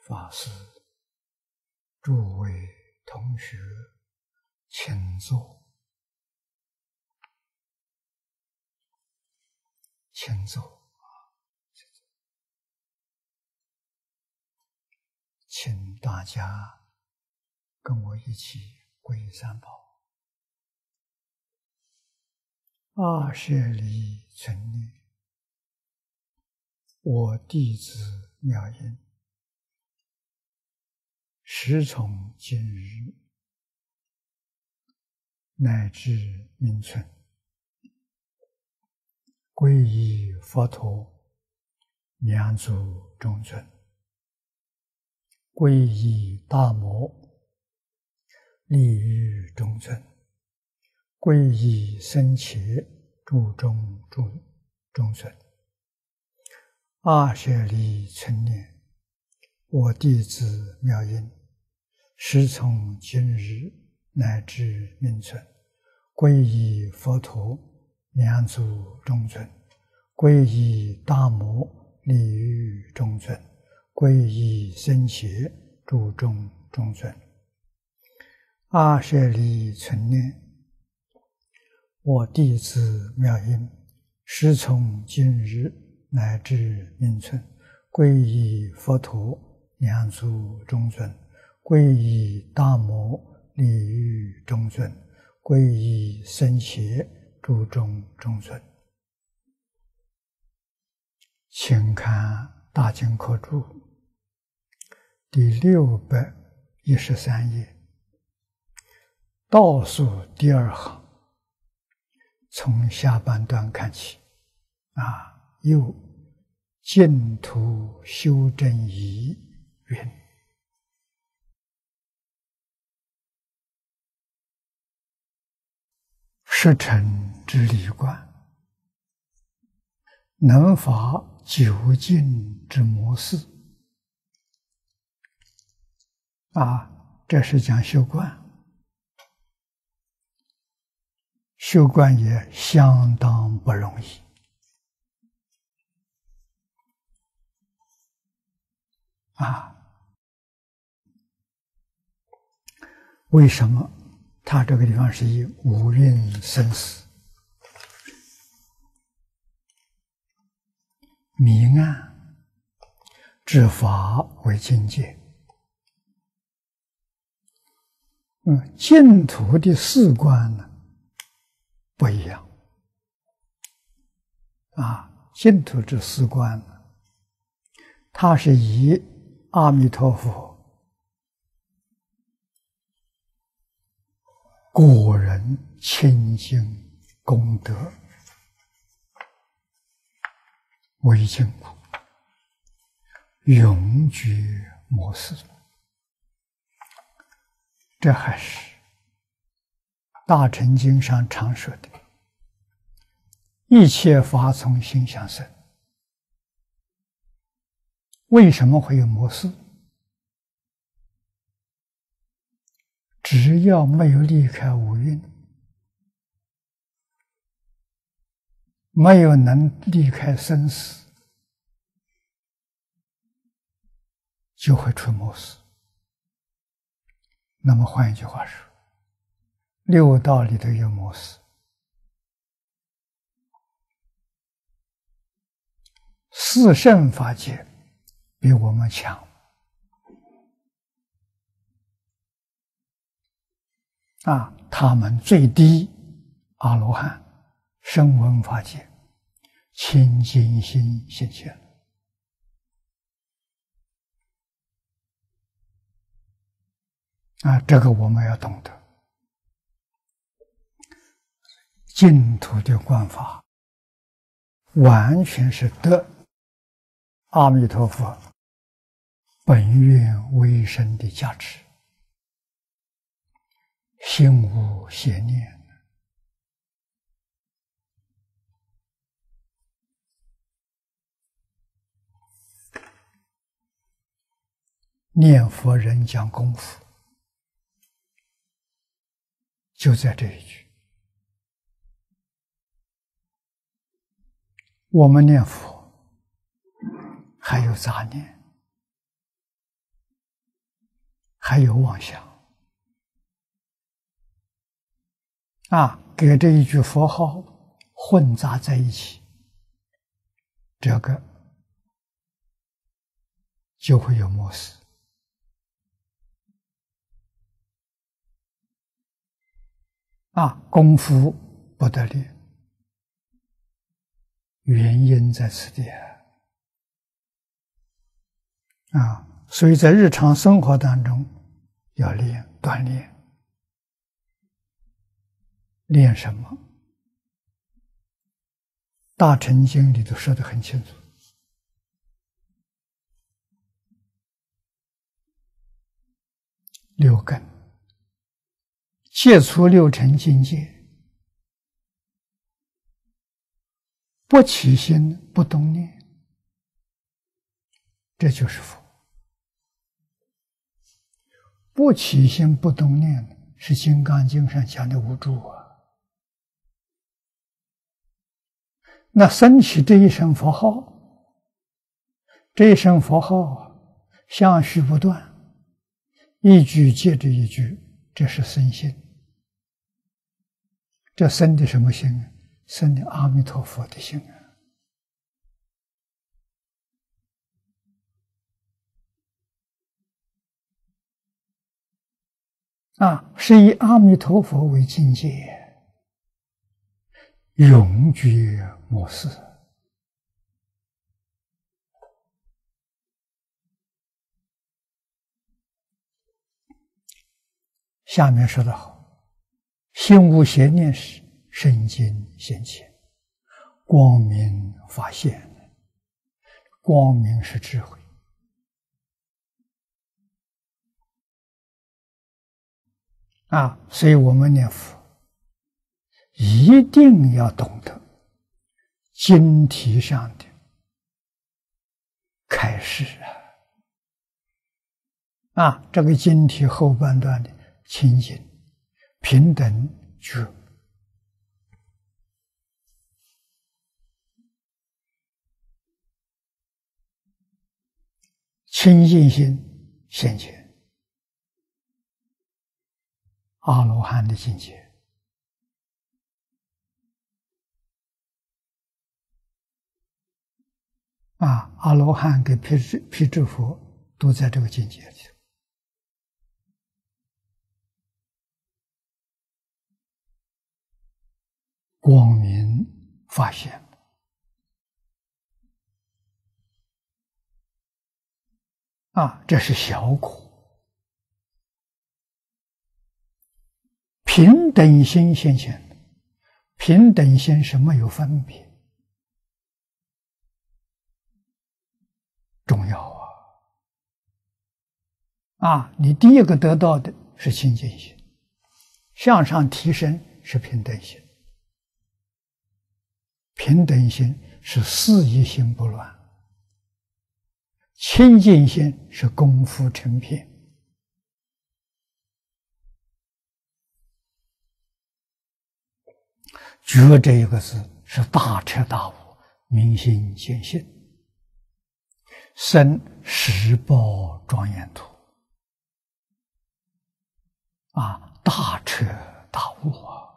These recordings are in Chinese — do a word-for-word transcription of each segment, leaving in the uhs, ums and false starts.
法师、诸位同学，请坐，请坐。请大家跟我一起皈三宝。阿舍离存念，我弟子妙音，时从今日乃至明存，皈依佛陀、两足中尊，皈依大摩、利欲中尊，皈依僧伽、注中中尊。阿舍离存念，我弟子妙音，时从今日乃至明存，皈依佛陀、两足中尊，皈依大摩、利欲中尊，皈依僧伽、注中中尊。阿舍离存念，我弟子妙音，时从今日乃至明存，皈依佛陀、两足中尊，皈依大摩、利欲中尊，皈依僧伽、注中中尊。请看大经科注第六百一十三页，倒数第二行，从下半段看起。啊，又净土修正仪云：十乘之理观，能发究竟之模式。啊，这是讲修观，修观也相当不容易。啊，为什么他这个地方是以五蕴生死、迷暗、知法为境界？嗯，净土的四观呢不一样。啊，净土这四观呢，它是以阿弥陀佛个人清净功德为净土，永绝模式。这还是大乘经上常说的一切法从心想生。为什么会有模式？只要没有离开五蕴，没有能离开生死，就会出模式。那么换一句话说，六道里头有模式，四圣法界比我们强。啊，他们最低阿罗汉声闻法界清净心现前了。啊，这个我们要懂得。净土的观法完全是得阿弥陀佛本愿威神的加持，心无邪念，念佛人讲功夫就在这一句。我们念佛还有杂念， 还有妄想啊，给这一句佛号混杂在一起，这个就会有模式啊，功夫不得力，原因在此地啊。所以在日常生活当中要练锻炼，练什么？大乘经里头说得很清楚，六根，戒除六尘境界，不起心不动念，这就是佛。不起心不动念是《金刚经》上讲的无住啊。那升起这一声佛号，这一声佛号相续不断，一句接着一句，这是生心。这生的什么心啊？生的阿弥陀佛的心啊！啊，是以阿弥陀佛为境界，永绝莫视。下面说得好，心无邪念时，身经现前，光明发现。光明是智慧啊，所以我们念佛一定要懂得经题上的开示啊，啊，这个经题后半段的清净、平等、觉，清净心现前，阿罗汉的境界啊，阿罗汉跟辟支辟支佛都在这个境界里。光明发现啊，这是小果。平等心现前，平等心是没有分别，重要啊！啊，你第一个得到的是清净心，向上提升是平等心，平等心是事一心不乱，清净心是功夫成片。觉这一个字是大彻大悟，明心见性，生十报庄严土啊，大彻大悟啊！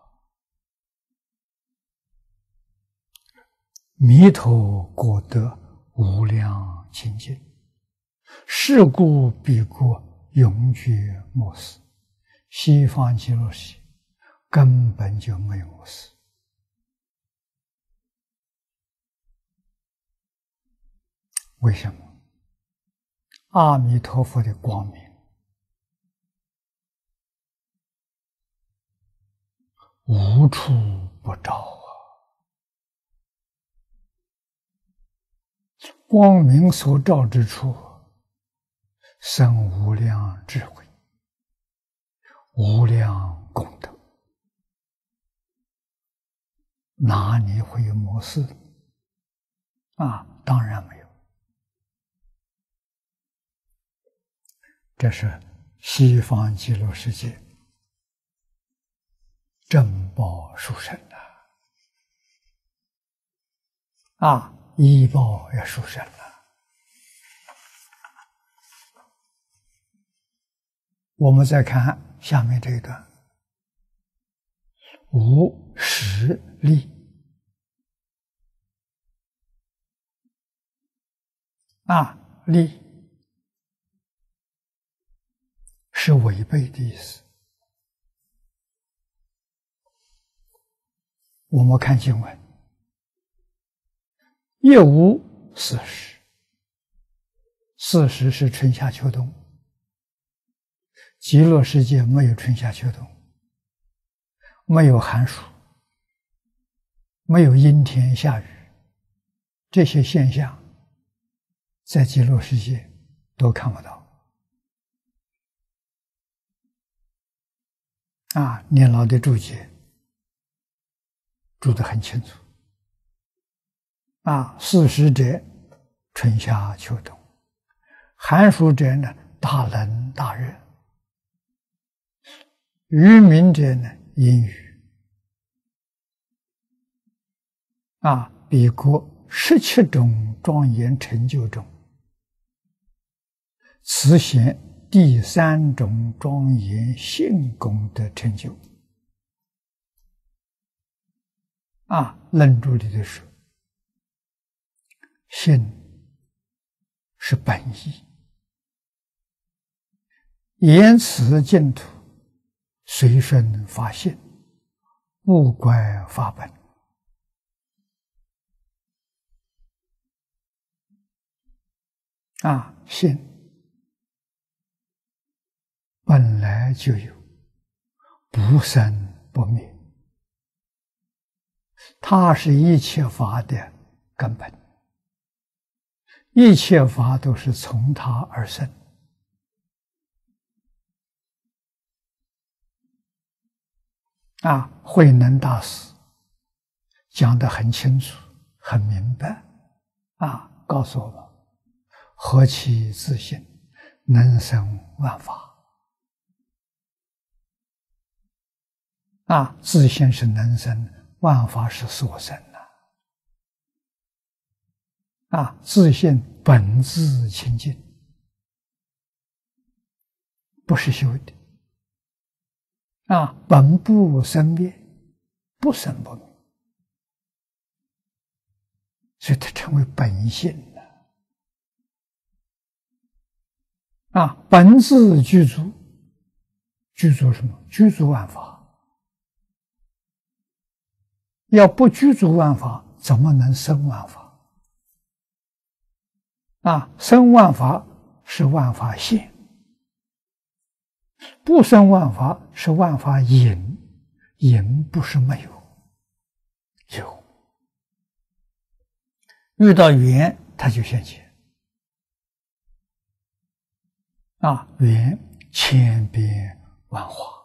弥陀果得无量清净，是故彼国永绝莫视。西方极乐世界根本就没有莫视。为什么？阿弥陀佛的光明无处不照啊！光明所照之处，生无量智慧，无量功德，哪里会有模式啊？当然没有。这是西方极乐世界正报殊胜啊！啊，依报也殊胜了。 我们再看下面这一段：无实力啊，力是违背的意思。我们看经文，亦无四时，四时是春夏秋冬，极乐世界没有春夏秋冬，没有寒暑，没有阴天下雨，这些现象在极乐世界都看不到。啊，年老的注解注得很清楚。啊，四时者，春夏秋冬；寒暑者呢，大冷大热；愚民者呢，阴雨。啊，彼国十七种庄严成就中，此显第三种庄严性功德成就。啊，论著里的说，性是本意，言辞净土，随顺法性，勿怪法本。啊，性本来就有，不生不灭，它是一切法的根本，一切法都是从它而生。啊，慧能大师讲得很清楚很明白。啊，告诉我们，何其自性，能生万法。啊，自性是能生，万法是所生的。啊，自性本自清净，不是修的。啊，本不生灭，不生不灭，所以它成为本性了。啊，本自具足，具足什么？具足万法。要不具足万法，怎么能生万法？啊，生万法是万法现，不生万法是万法隐，隐不是没有，有。遇到缘，它就现前。啊，缘千变万化。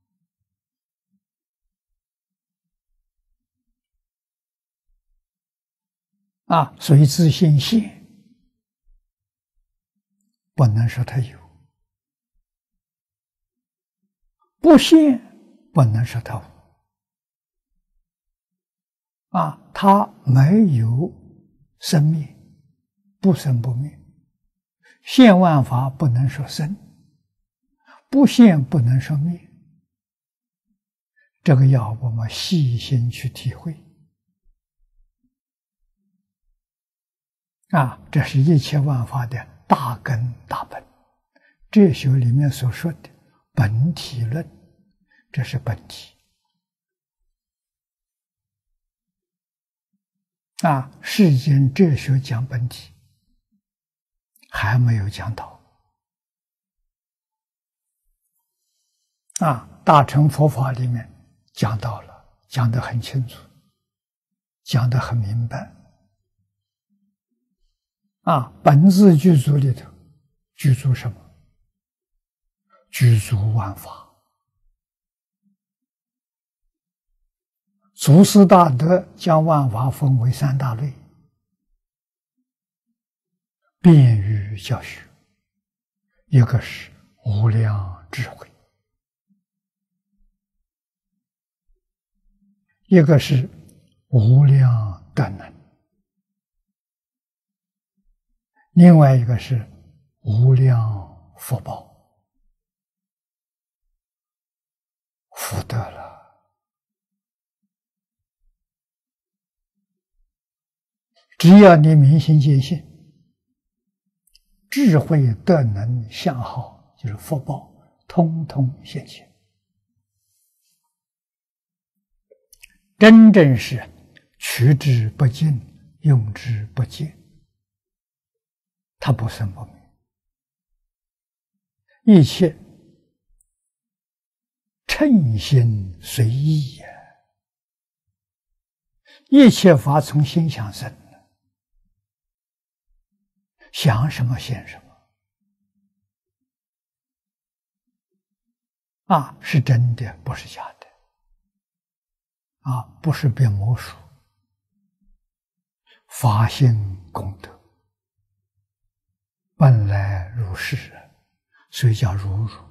啊，所以自性现，不能说它有；不现，不能说它无。啊，它没有生灭，不生不灭。现万法不能说生，不现不能说灭。这个要我们细心去体会。啊，这是一切万法的大根大本。哲学里面所说的本体论，这是本体。啊，世间哲学讲本体，还没有讲到。啊，大乘佛法里面讲到了，讲得很清楚，讲得很明白。啊，本自具足里头，具足什么？具足万法。祖师大德将万法分为三大类，便于教学。一个是无量智慧，一个是无量德能，另外一个是无量福报。 福德了。只要你明心见性，智慧德能相好，就是福报，通通现前。真正是取之不尽，用之不竭，它不生不灭，一切称心随意呀，一切法从心想生，想什么现什么啊，是真的，不是假的啊，不是变魔术，法性功德本来如是，所以叫如如。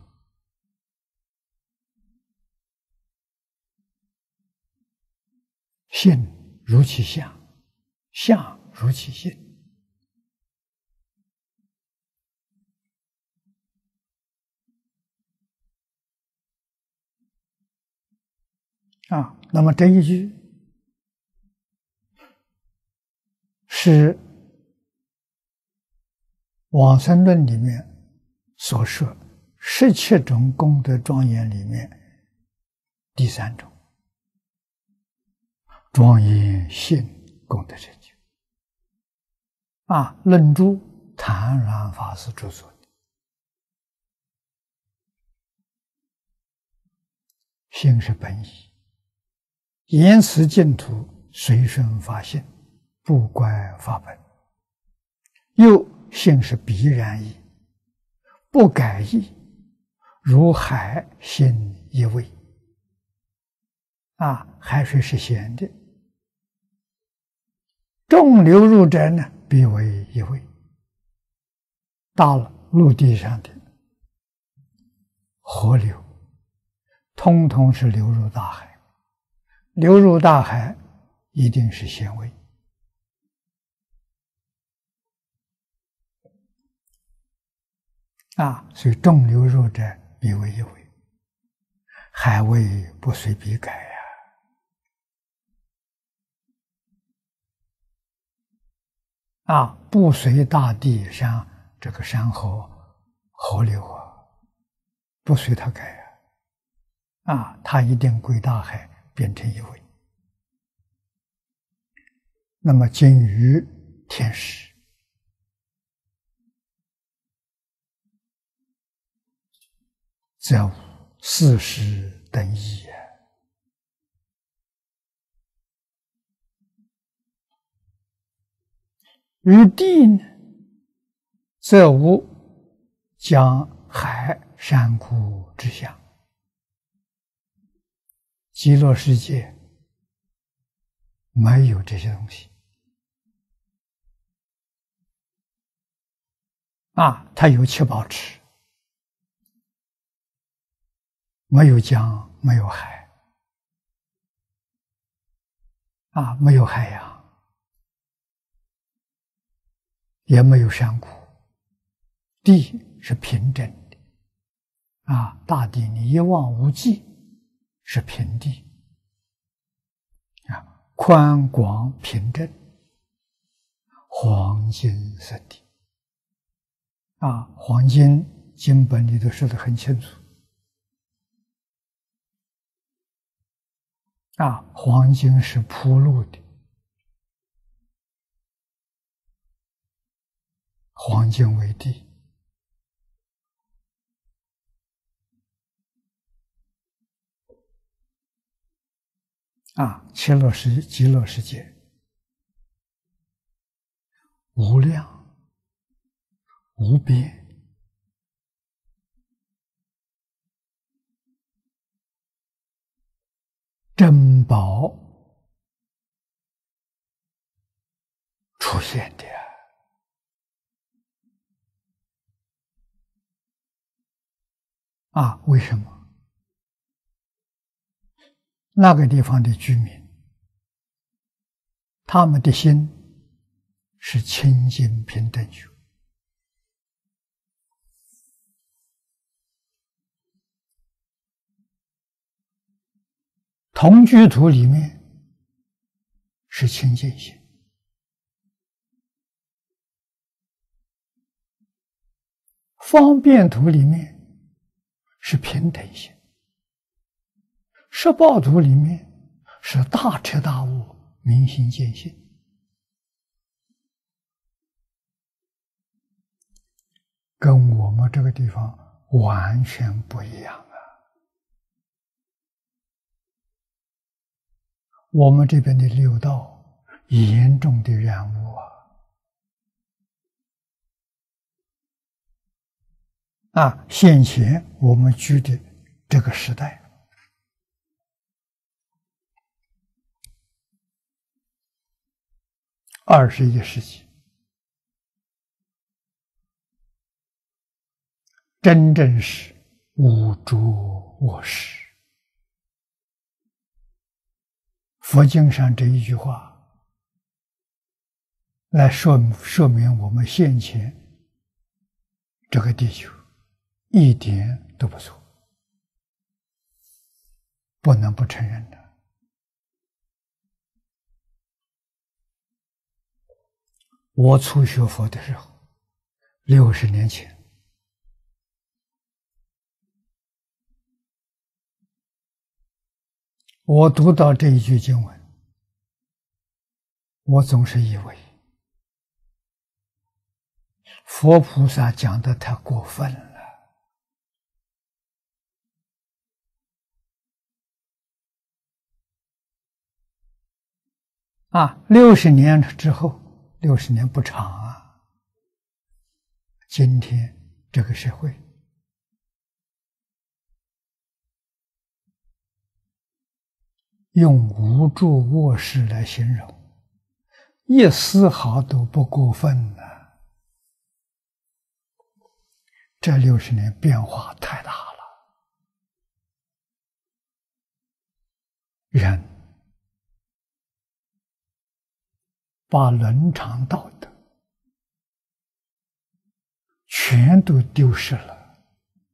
性如其相，相如其性。啊，那么这一句是往生论里面所说十七种功德庄严里面第三种，庄严性功德成就。啊，论著谭鸾法师著作的。性是本意，言辞净土随顺法性，不怪法本。又性是必然义，不改义，如海性一味。啊，海水是咸的，众流入者呢，必为一味。到了陆地上的河流，通通是流入大海，流入大海一定是咸味。啊，所以众流入者必为一味，海味不随必改呀。啊，不随大地山这个山河河流啊，不随它改呀。啊，它一定归大海，变成一味。那么金鱼、天使，则无四时等义也。于地呢，则无江海山谷之相。极乐世界没有这些东西啊，它有七宝池，没有江，没有海啊，没有海洋，也没有山谷，地是平整的啊，大地你一望无际，是平地啊，宽广平正，黄金色地啊，黄金经本里头说得很清楚啊，黄金是铺路的，黄金为地啊，极乐世极乐世界无量无边，珍宝出现的啊，为什么？那个地方的居民，他们的心是清净平等觉， 同居土里面是清净心，方便土里面是平等心，十报土里面是大彻大悟、明心见性。跟我们这个地方完全不一样啊！我们这边的六道严重的染污啊！啊，现前我们居的这个时代，二十一世纪，真正是五浊恶世。佛经上这一句话来说说明我们现前这个地球一点都不错，不能不承认的。我初学佛的时候，六十年前，我读到这一句经文，我总是以为佛菩萨讲的太过分了。啊，六十年之后，六十年不长啊。今天这个社会，用无助卧室来形容，一丝毫都不过分了。这六十年变化太大了，人把伦常道德全都丢失了。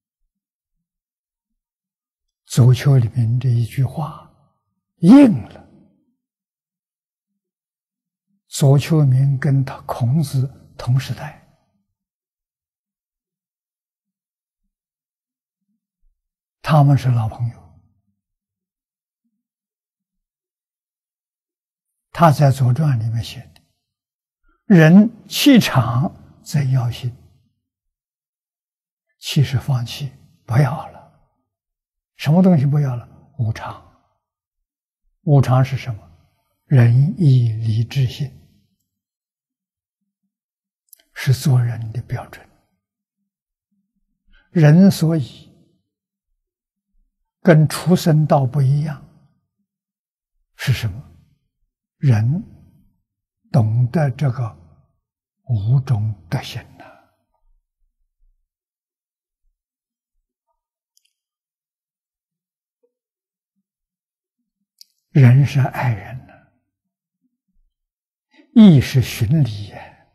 左丘里面这一句话应了。左丘明跟他孔子同时代，他们是老朋友。他在《左传》里面写的：“人气场在要心，气是放弃，不要了。什么东西不要了？无常。无常是什么？仁义礼智信，是做人的标准。人所以跟畜生道不一样，是什么？人懂得这个五种德行了。人是爱人的，义是循礼也。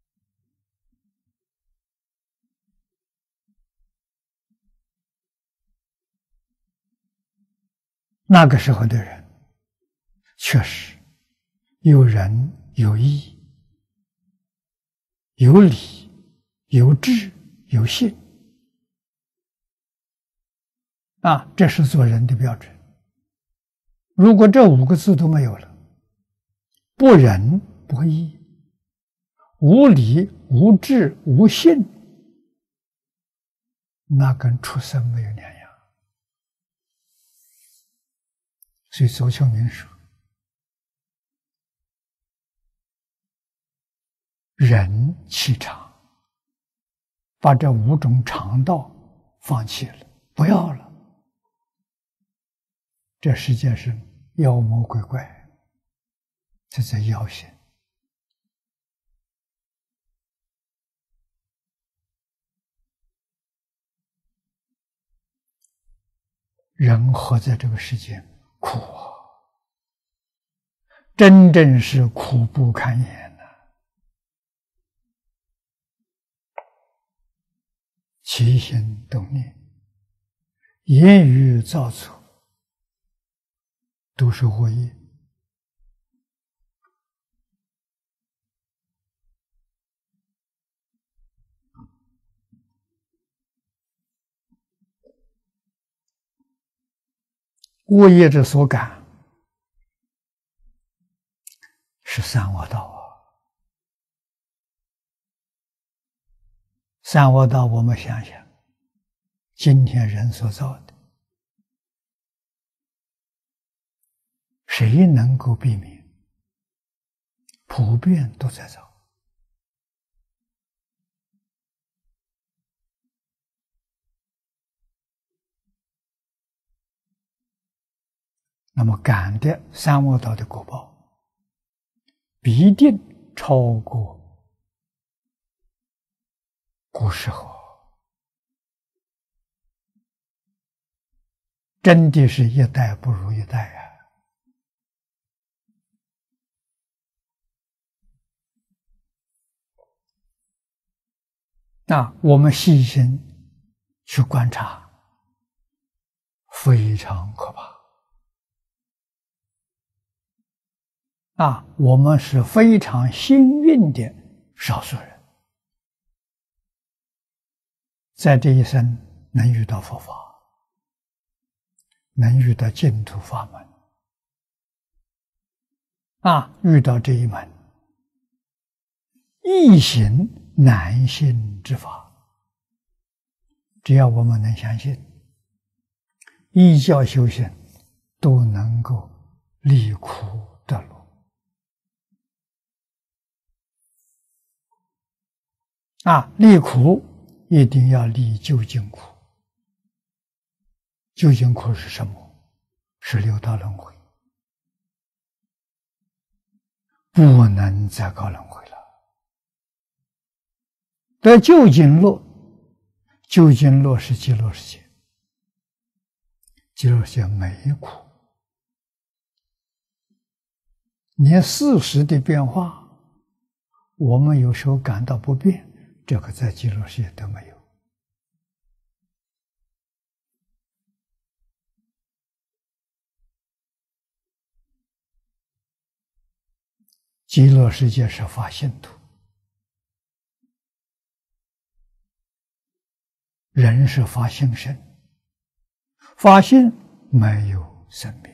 那个时候的人，确实有仁有义，有礼有智有信，啊，这是做人的标准。如果这五个字都没有了，不仁不义，无礼无智无信，那跟畜生没有两样。所以左丘明说，人气场，把这五种常道放弃了，不要了。这世界是妖魔鬼怪，这在要心。人活在这个世界苦啊，真正是苦不堪言呐、啊！起心动念，言语造作， 都是恶业。恶业之所感，是三恶道啊！三恶道，我们想想，今天人所造的，谁能够避免？普遍都在造。那么感的三恶道的果报，必定超过古时候，真的是一代不如一代啊！那我们细心去观察，非常可怕。啊，我们是非常幸运的少数人，在这一生能遇到佛法，能遇到净土法门，啊，遇到这一门易行难信之法。只要我们能相信，依教修行，都能够离苦得乐。啊，离苦一定要离究竟苦。究竟苦是什么？是六道轮回，不能再搞轮回了。得究竟乐，究竟乐是极乐世界，极乐世界没苦，连事实的变化，我们有时候感到不便，这个在极乐世界都没有。极乐世界是发信土，人是发心身，发心没有生命。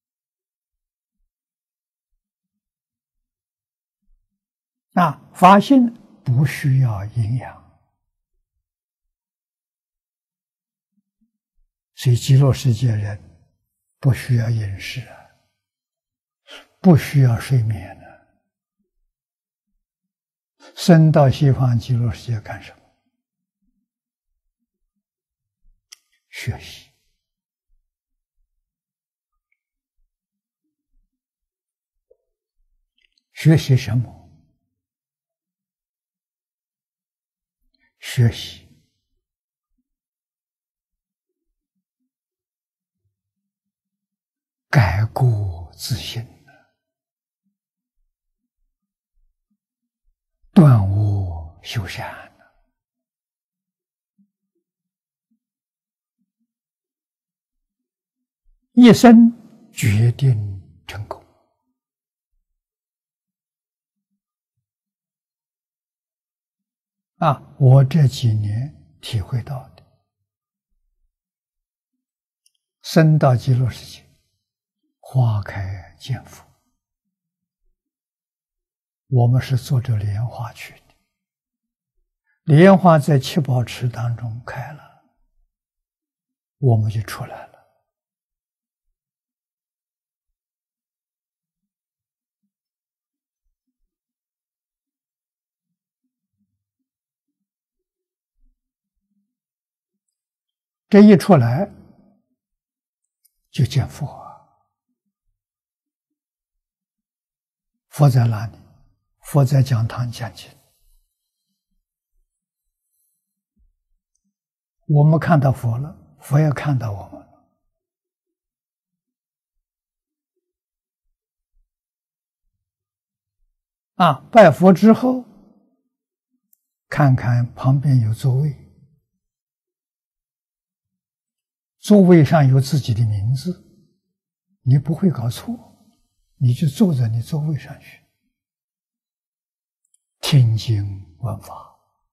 那发心不需要营养，所以极乐世界人不需要饮食啊，不需要睡眠啊。生到西方极乐世界干什么？学习。学习什么？学习改过自新，断恶修善，一生决定成功。啊，我这几年体会到的，生到极乐世界，花开见佛。我们是坐着莲花去的，莲花在七宝池当中开了，我们就出来了。这一出来就见佛啊！佛在哪里？佛在讲堂讲经。我们看到佛了，佛也看到我们了。啊，拜佛之后，看看旁边有座位。座位上有自己的名字， 你不会搞错，你就坐在你座位上去，听经闻法。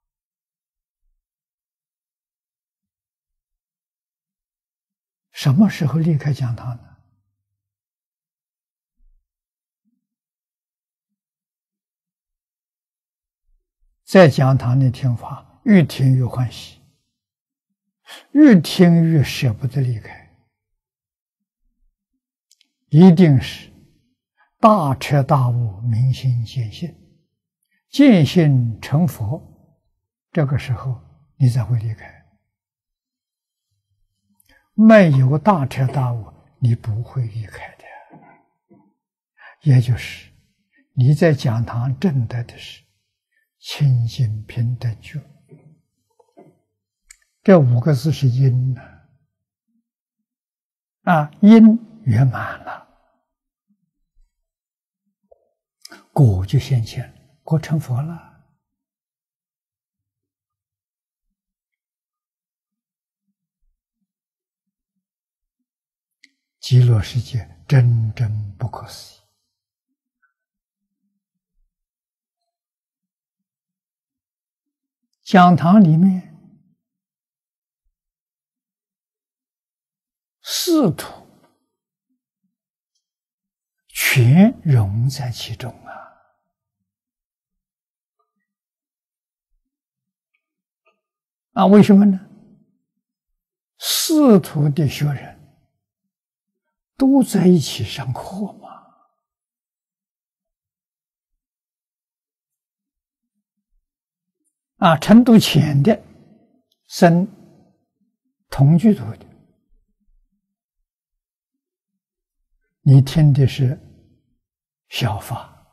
什么时候离开讲堂呢？在讲堂里听法，越听越欢喜，越听越舍不得离开，一定是大彻大悟、明心见性，见性成佛，这个时候你才会离开。没有大彻大悟，你不会离开的。也就是你在讲堂证得的是清净平等觉，这五个字是因呢，啊，因圆满了，果就现前了，果成佛了。极乐世界真正不可思议。讲堂里面四土全融在其中啊！啊，为什么呢？四土的学人都在一起上课嘛。啊，程度浅的生同居土的，你听的是小法，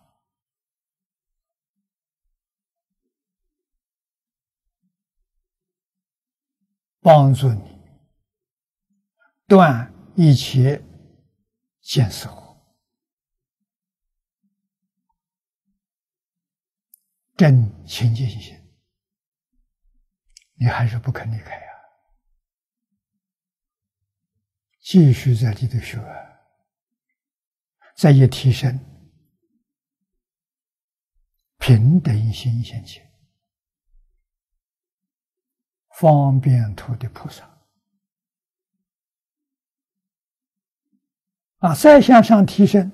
帮助你断一切见思惑，证清净心。你还是不肯离开呀、啊，继续在里头学，再一提升平等心现前，方便图的菩萨啊，再向上提升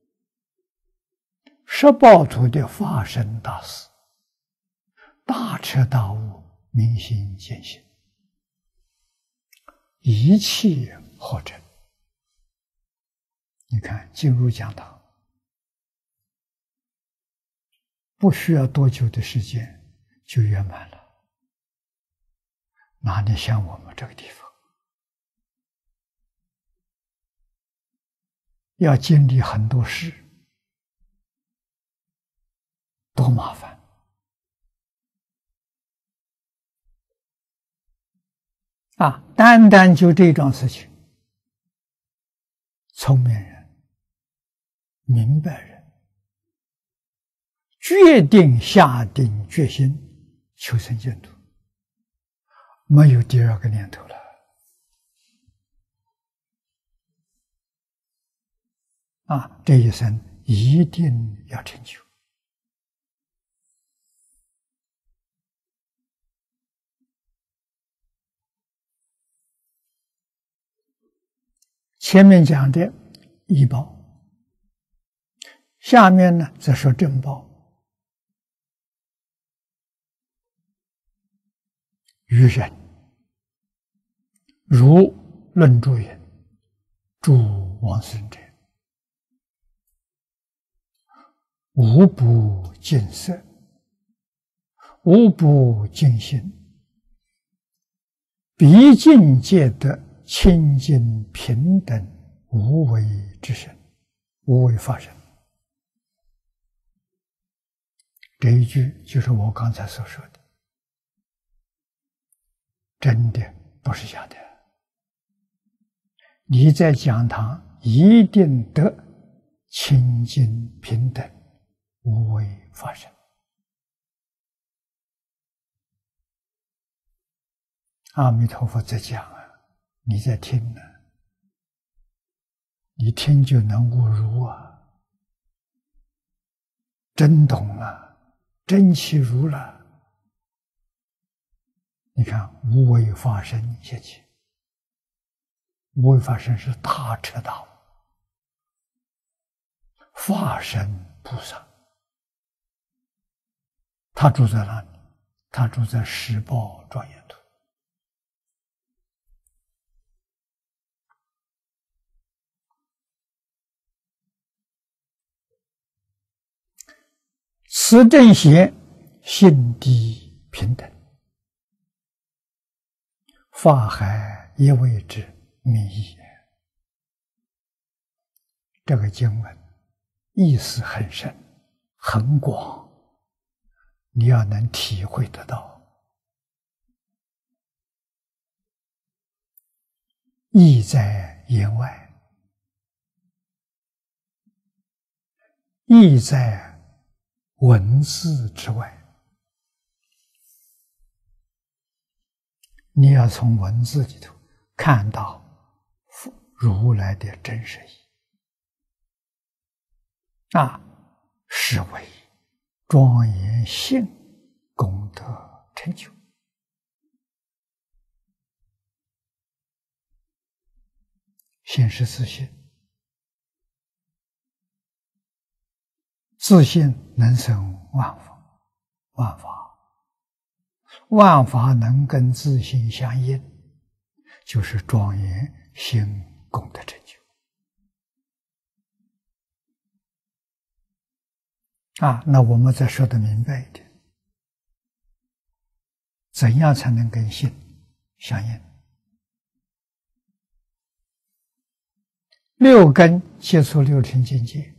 十报图的化身大士，大彻大悟，明心见性，一气呵成。你看，进入讲堂不需要多久的时间就圆满了，哪里像我们这个地方，要经历很多事，多麻烦。啊，单单就这桩事情，聪明人、明白人，决定下定决心求生净土，没有第二个念头了。啊，这一生一定要成就。前面讲的依报，下面呢则说正报。于人如论著云：诸往生者，无不净色，无不净心，毕竟皆得清净平等无为之身，无为法身。这一句就是我刚才所说的，真的不是假的。你在讲堂一定得清净平等无为法身。阿弥陀佛在讲啊，你在听呢。 你听就能悟入啊，真懂了，真其如了。你看无为法身现前，无为法身是大彻大悟，法身菩萨，他住在哪里？他住在十报庄严土。此正贤性地平等，法海也为之密意。这个经文意思很深很广，你要能体会得到。意在言外，意在文字之外。你要从文字里头看到如来的真实意，啊，是为庄严性功德成就。心是自信，自信能生万法，万法，万法能跟自信相应，就是庄严性功德成就。啊，那我们再说得明白一点，怎样才能跟性相应？六根接触六尘境界，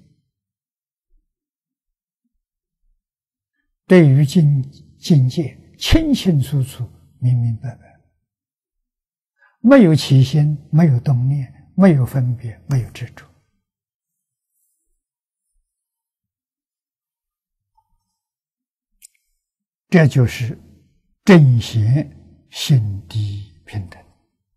对于境境界清清楚楚、明明白白，没有起心，没有动念，没有分别，没有执着。这就是正贤心地平等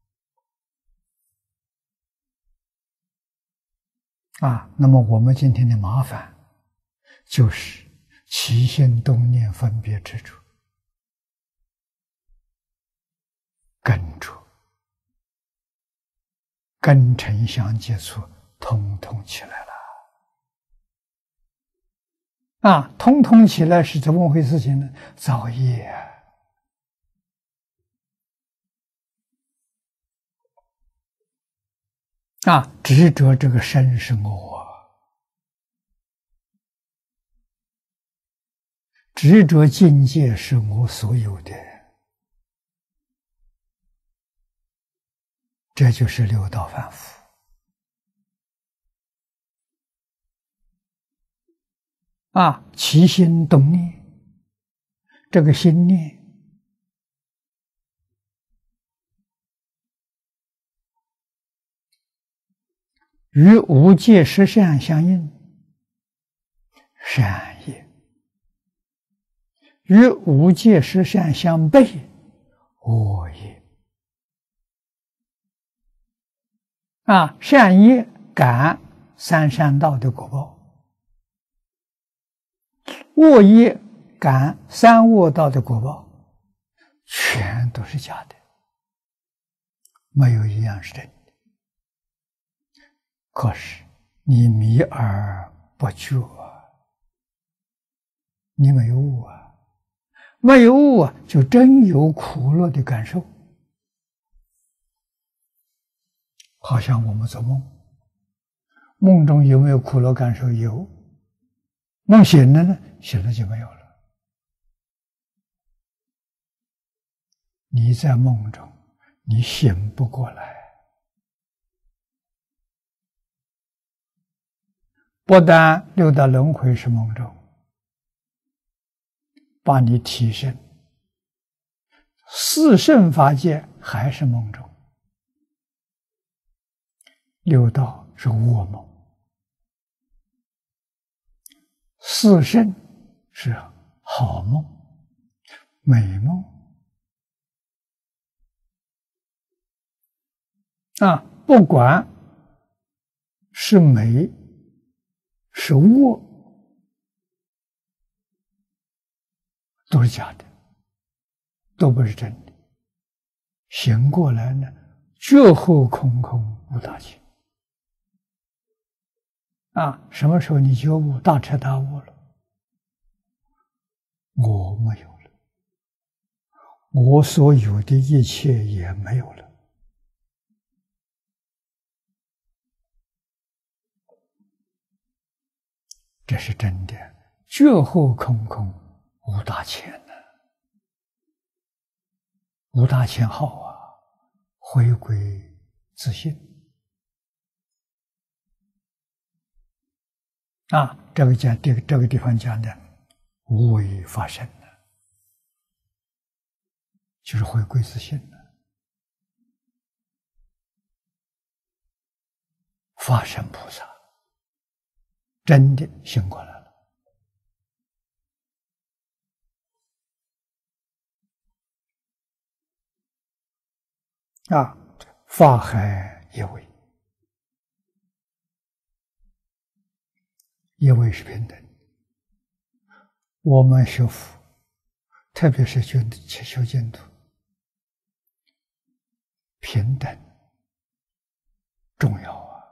啊。那么我们今天的麻烦就是起心动念分别执着跟着跟尘相接触，通通起来了啊！通通起来是怎么回事情呢？造业啊！执着这个身是我，执着境界是我所有的，这就是六道凡夫。啊，起心动念，这个心念与无界实相相应，善业；与无界实相相悖，恶业。啊，善业感三善道的果报，恶业感三恶道的果报，全都是假的，没有一样是真的。可是你迷而不觉，你没有悟啊，没有悟啊，就真有苦乐的感受。好像我们做梦，梦中有没有苦乐感受？有。梦醒了呢？醒了就没有了。你在梦中，你醒不过来。不但六道轮回是梦中，把你提升，四圣法界还是梦中。六道是噩梦，四圣是好梦、美梦啊！不管是美，是恶，都是假的，都不是真的。醒过来呢，觉后空空无大千。啊，什么时候你觉悟大彻大悟了？我没有了，我所有的一切也没有了。这是真的，觉后空空无大千呢、啊，无大千好啊，回归自信啊！这个讲这个这个地方讲的无为发生了，就是回归自信了，法身菩萨真的醒过来了啊！法海一位，一位是平等。我们学佛，特别是修修净土，平等重要啊！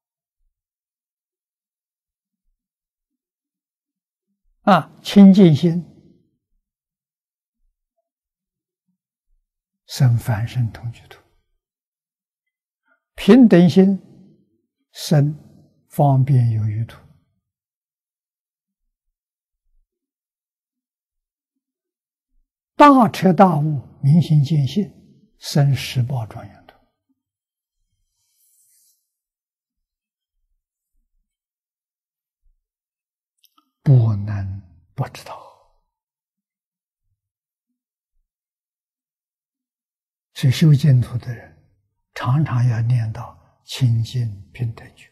啊，清净心生凡圣同居土，平等心生方便有余土。大彻大悟，明心见性，生十报庄严土。不能不知道。所以修净土的人，常常要念到清净平等觉。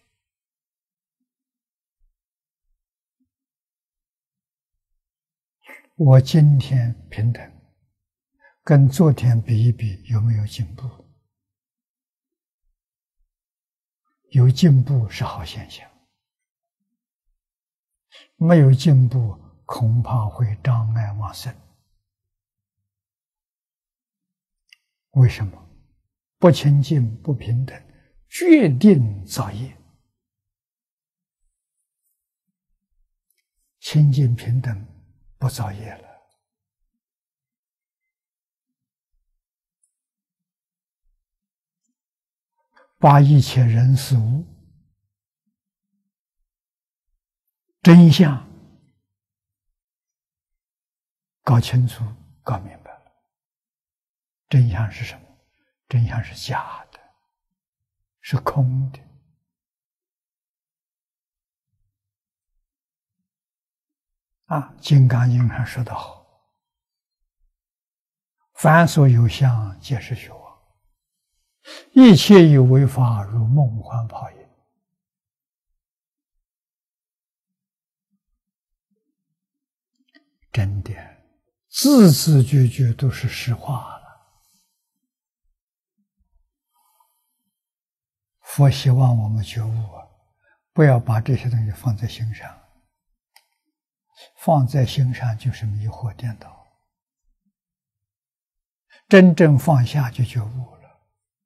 我今天平等，跟昨天比一比，有没有进步？有进步是好现象，没有进步恐怕会障碍往生。为什么？不清净不平等，决定造业。清净平等不造业了。把一切人事物真相搞清楚、搞明白了。真相是什么？真相是假的，是空的。啊，《金刚经》上说得好：“凡所有相，皆是虚妄。一切有为法，如梦幻泡影。”真的，字字句句都是实话了。佛希望我们觉悟啊，不要把这些东西放在心上，放在心上就是迷惑颠倒。真正放下就觉悟了。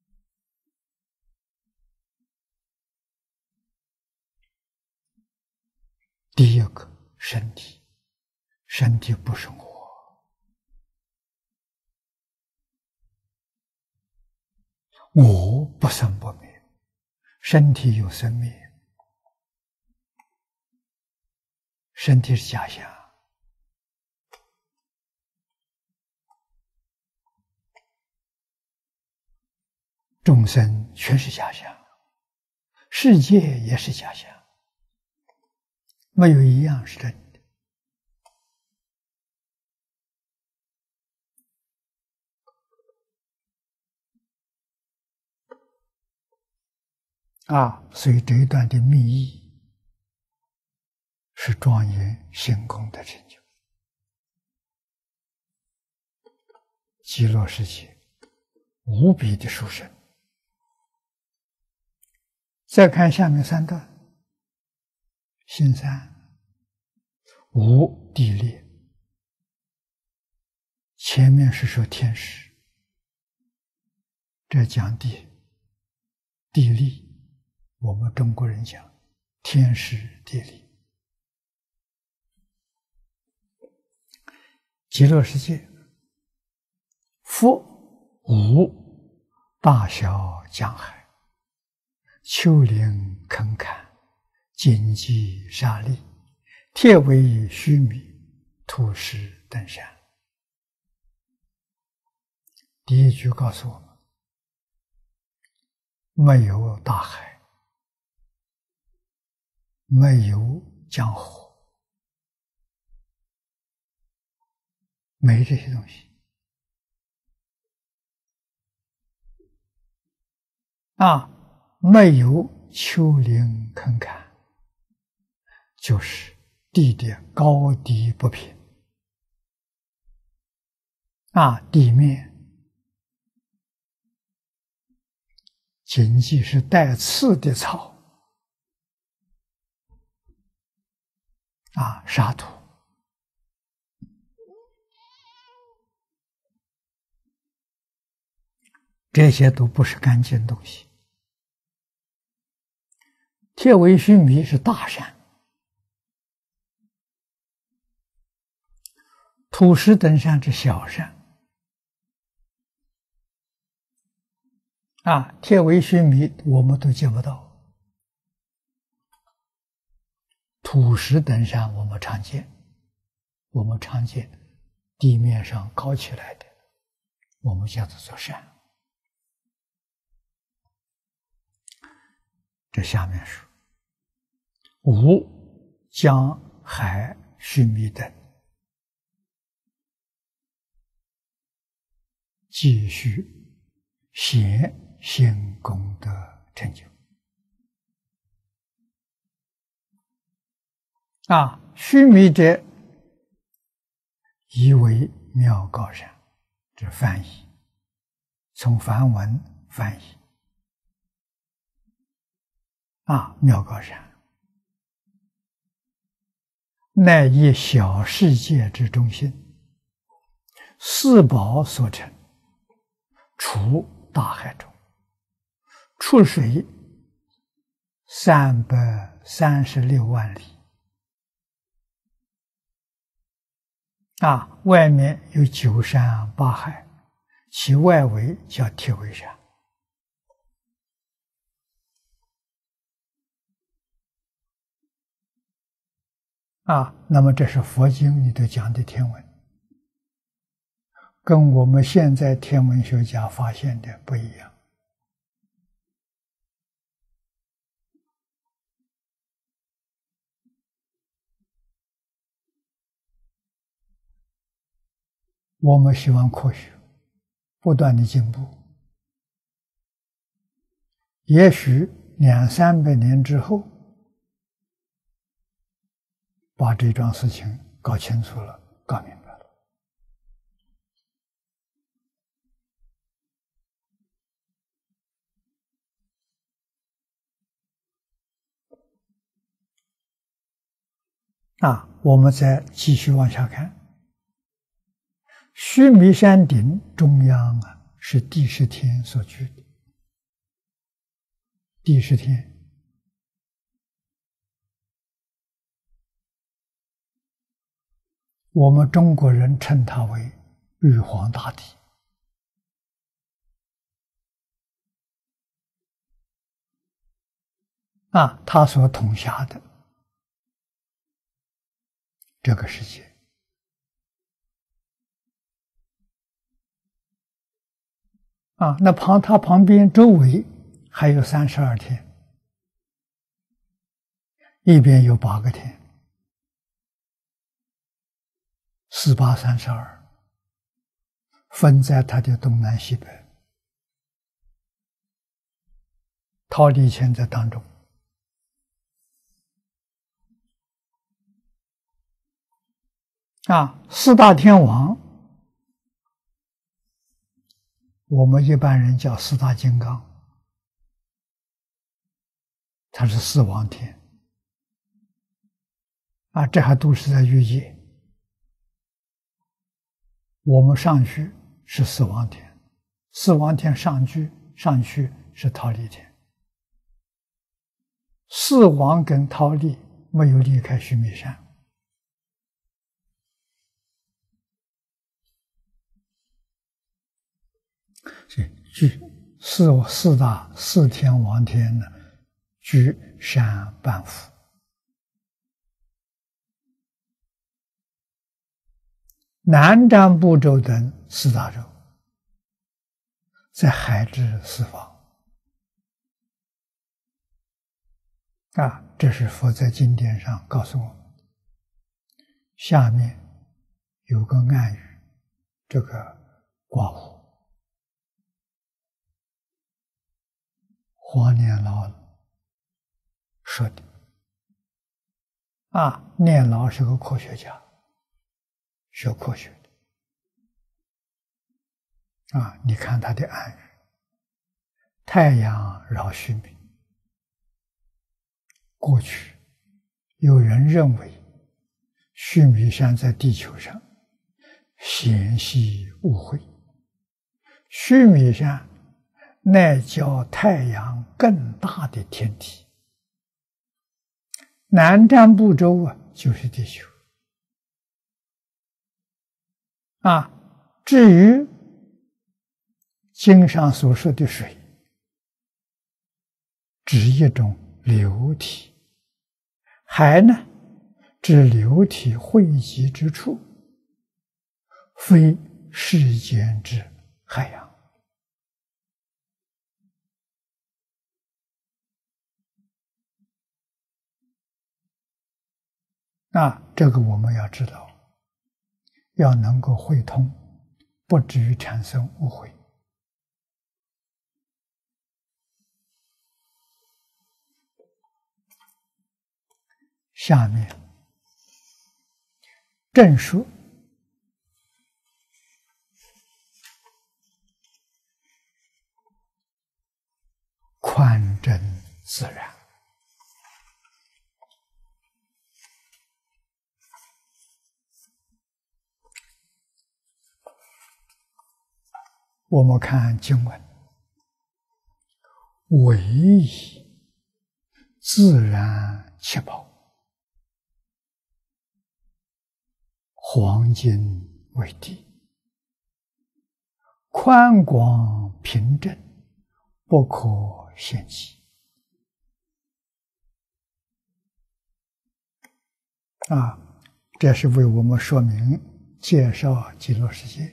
第一个，身体，身体不生活。我不生不灭，身体有生灭，身体是假象。众生全是假象，世界也是假象，没有一样是真的。啊，所以这一段的密意是庄严行功的成就。极乐世界无比的殊胜。再看下面三段。 心三，无地裂。前面是说天时，这讲地地利，我们中国人讲天时地利。极乐世界，佛无大小江海，丘陵坑坎，荆棘沙砾，铁围须弥，土石等山。第一句告诉我们，没有大海，没有江河，没这些东西啊，没有丘陵坑坎，就是地的高低不平啊，地面荆棘是带刺的草啊，沙土，这些都不是干净东西。铁围须弥是大山，土石等山是小山啊，铁围须弥我们都见不到，土石等山我们常见，我们常见地面上高起来的，我们叫做山。这下面说，无江海须弥等，继续显现功德成就啊！须弥者，意为妙高山，这翻译，从梵文翻译啊，妙高山，乃以小世界之中心，四宝所成，处大海中，出水三百三十六万里啊！外面有九山八海，其外围叫铁围山啊。那么这是佛经里头讲的天文，跟我们现在天文学家发现的不一样。我们希望科学不断的进步，也许两三百年之后，把这桩事情搞清楚了，搞明白了。啊，我们再继续往下看。须弥山顶中央啊，是第十天所居的。第十天，我们中国人称它为玉皇大帝啊，他所统辖的这个世界。啊，那旁它旁边周围还有三十二天，一边有八个天，四八三十二，分在它的东南西北，忉利天在当中。啊，四大天王，我们一般人叫四大金刚，它是四王天。 啊，这还都是在欲界。我们上去是死亡天，死亡天上去上去是忉利天。死亡跟忉利没有离开须弥山。居四四大四天王天呢，居山半幅。南瞻部洲等四大洲，在海之四方。啊，这是佛在经典上告诉我们。下面有个暗语，这个刮胡。黄念老说的啊，念老是个科学家，学科学的啊。你看他的暗语：太阳绕须弥。过去有人认为须弥山在地球上，显系误会。须弥山乃较太阳更大的天体，南瞻部洲啊就是地球啊。至于经上所说的水，指一种流体；海呢，指流体汇集之处，非世间之海洋。那这个我们要知道，要能够会通，不至于产生误会。下面正说宽真自然。我们看经文，唯以自然七宝，黄金为地，宽广平正，不可限计。啊，这是为我们说明介绍极乐世界。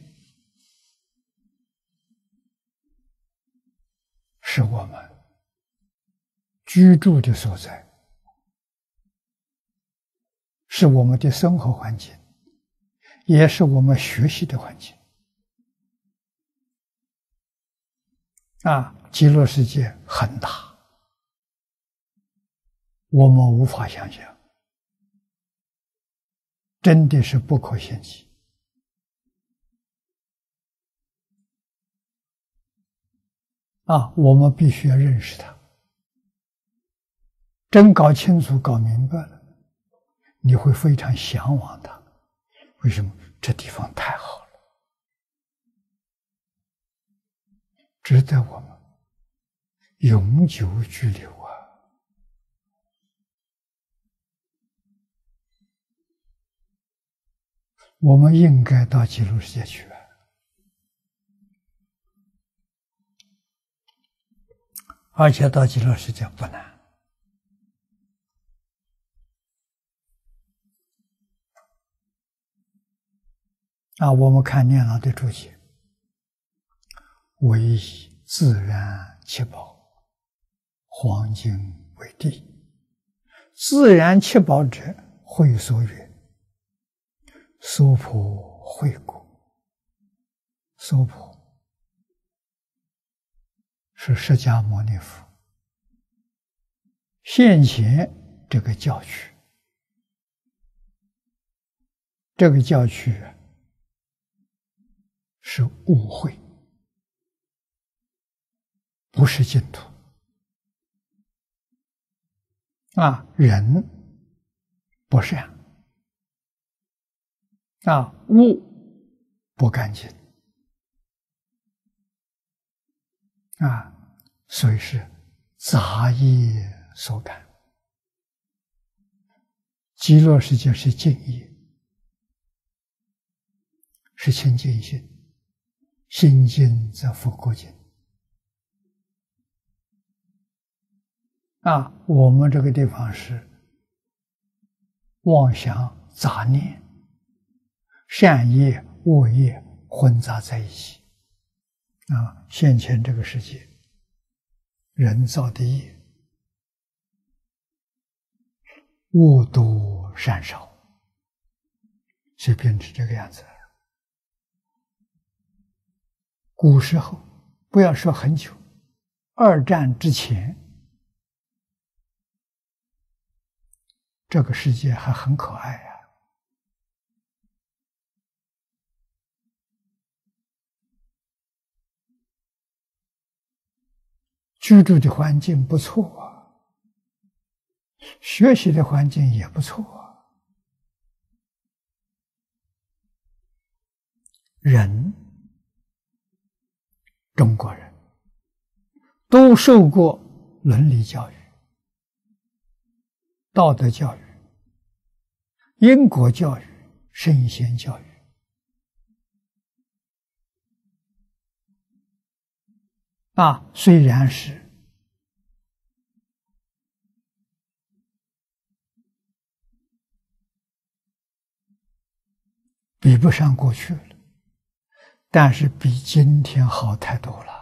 是我们居住的所在，是我们的生活环境，也是我们学习的环境。啊，极乐世界很大，我们无法想象，真的是不可限计。啊，我们必须要认识它。真搞清楚、搞明白了，你会非常向往它。为什么？这地方太好了，值得我们永久居留啊！我们应该到极乐世界去啊！而且到极乐世界不难。啊，我们看念老的注解：唯以自然七宝，黄金为地。自然七宝者，会所曰：娑婆慧果。娑婆是释迦牟尼佛现前这个教区，这个教区是误会，不是净土。啊，人不善， 啊，物不干净啊，所以是杂业所感。极乐世界是净业，是清净心，心净则佛国净。啊，我们这个地方是妄想杂念、善业、恶业混杂在一起。啊，现前这个世界，人造的业，恶多善少，就变成这个样子。古时候，不要说很久，二战之前，这个世界还很可爱啊。居住的环境不错啊，学习的环境也不错啊。人，中国人都受过伦理教育、道德教育、因果教育、圣贤教育。啊，虽然是比不上过去了，但是比今天好太多了。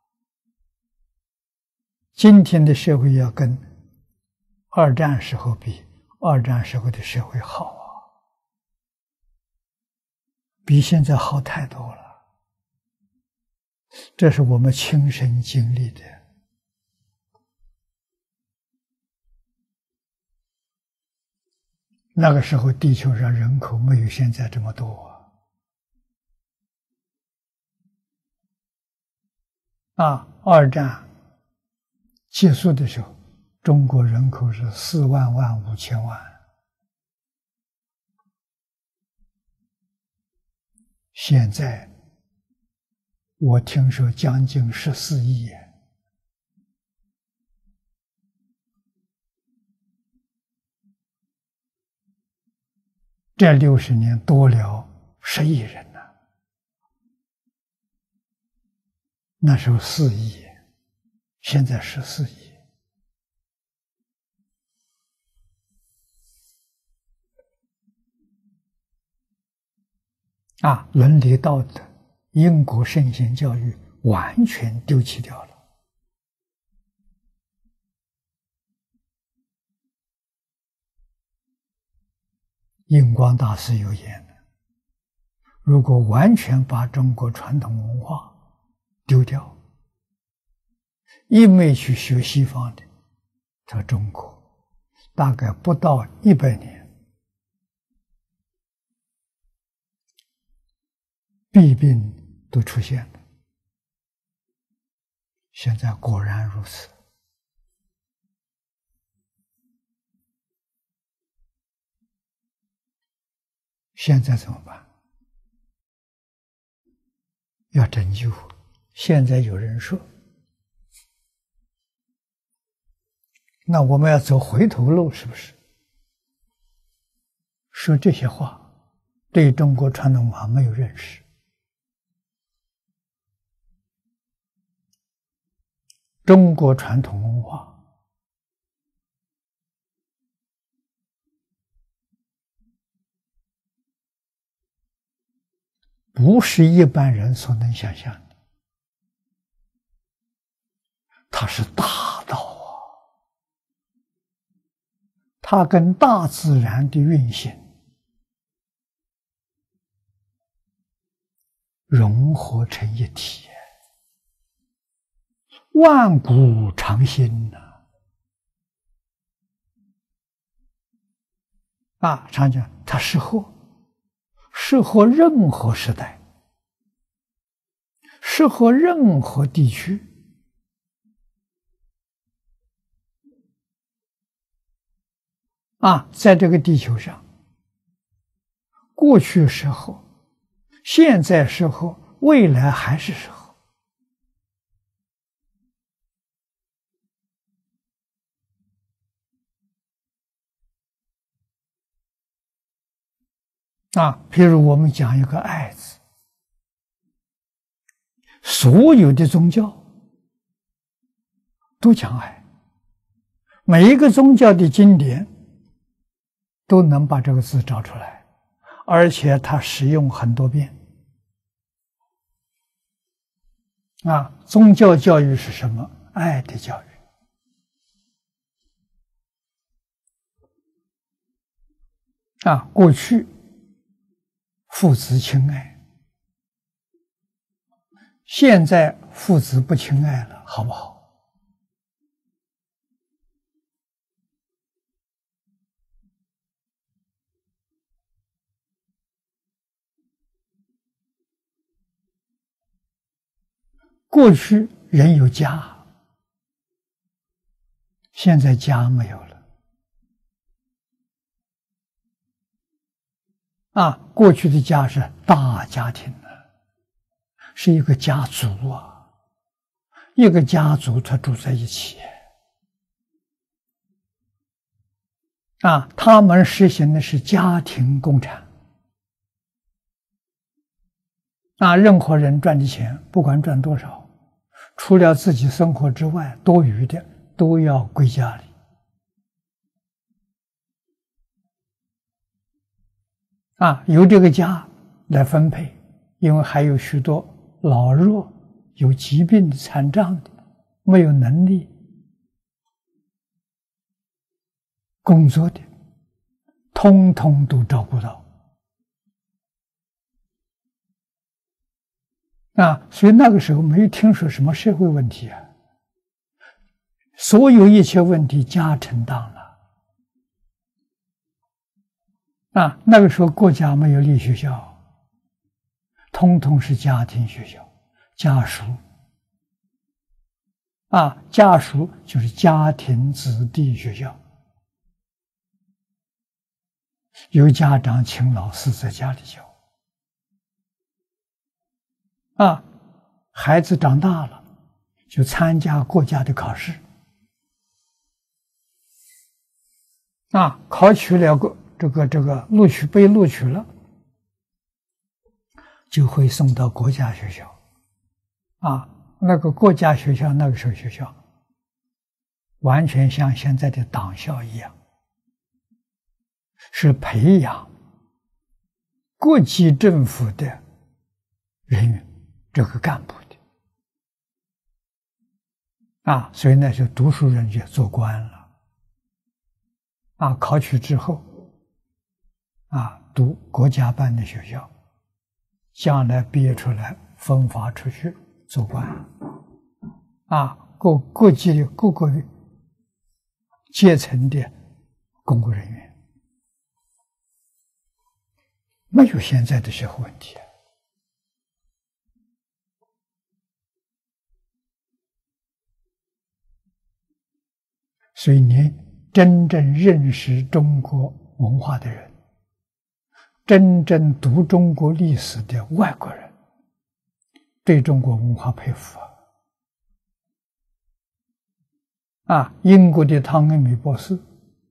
今天的社会要跟二战时候比，二战时候的社会好啊，比现在好太多了。这是我们亲身经历的。那个时候地球上人口没有现在这么多啊！啊，二战结束的时候，中国人口是四万万五千万，现在我听说将近十四亿。这六十年多了十亿人呢，那时候四亿，现在十四亿。啊，伦理道德、因果圣贤教育完全丢弃掉了。印光大师有言的，如果完全把中国传统文化丢掉，一味去学西方的，在中国大概不到一百年，弊病都出现了。现在果然如此。现在怎么办？要拯救。现在有人说，那我们要走回头路，是不是？说这些话，对中国传统文化没有认识。中国传统文化不是一般人所能想象的，它是大道啊，它跟大自然的运行融合成一体，万古长新呐！啊，常讲它适合。适合任何时代，适合任何地区。啊，在这个地球上， 过去时候，现在时候，未来还是时候。啊，譬如我们讲一个爱字，所有的宗教都讲爱，每一个宗教的经典都能把这个字找出来，而且它使用很多遍。啊，宗教教育是什么？爱的教育。啊，过去父子亲爱，现在父子不亲爱了，好不好？过去人有家，现在家没有了。啊，过去的家是大家庭啊，是一个家族啊，一个家族他住在一起。啊，他们实行的是家庭共产。啊，任何人赚的钱，不管赚多少，除了自己生活之外，多余的都要归家里。啊，由这个家来分配，因为还有许多老弱、有疾病的、残障的，没有能力工作的，通通都照顾到。啊，所以那个时候没有听说什么社会问题啊，所有一切问题家承担了。啊，那个时候国家没有立学校，通通是家庭学校，家塾。啊，家塾就是家庭子弟学校，有家长请老师在家里教。啊，孩子长大了，就参加国家的考试。啊，考取了个这个这个录取被录取了，就会送到国家学校。啊，那个国家学校那个时候学校，完全像现在的党校一样，是培养国际政府的人员。这个干部的啊，所以呢，就读书人就做官了啊。考取之后啊，读国家办的学校，将来毕业出来分发出去做官啊，各各级的各个阶层的公务人员，没有现在的社会问题。所以你真正认识中国文化的人，真正读中国历史的外国人，对中国文化佩服啊！啊，英国的汤恩美博士，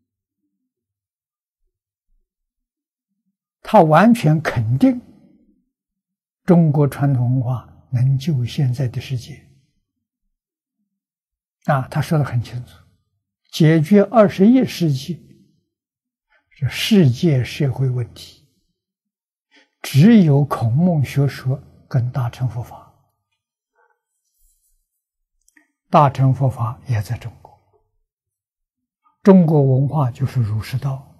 他完全肯定中国传统文化能救现在的世界。啊，他说得很清楚。解决二十一世纪这世界社会问题，只有孔孟学说跟大乘佛法。大乘佛法也在中国，中国文化就是儒释道。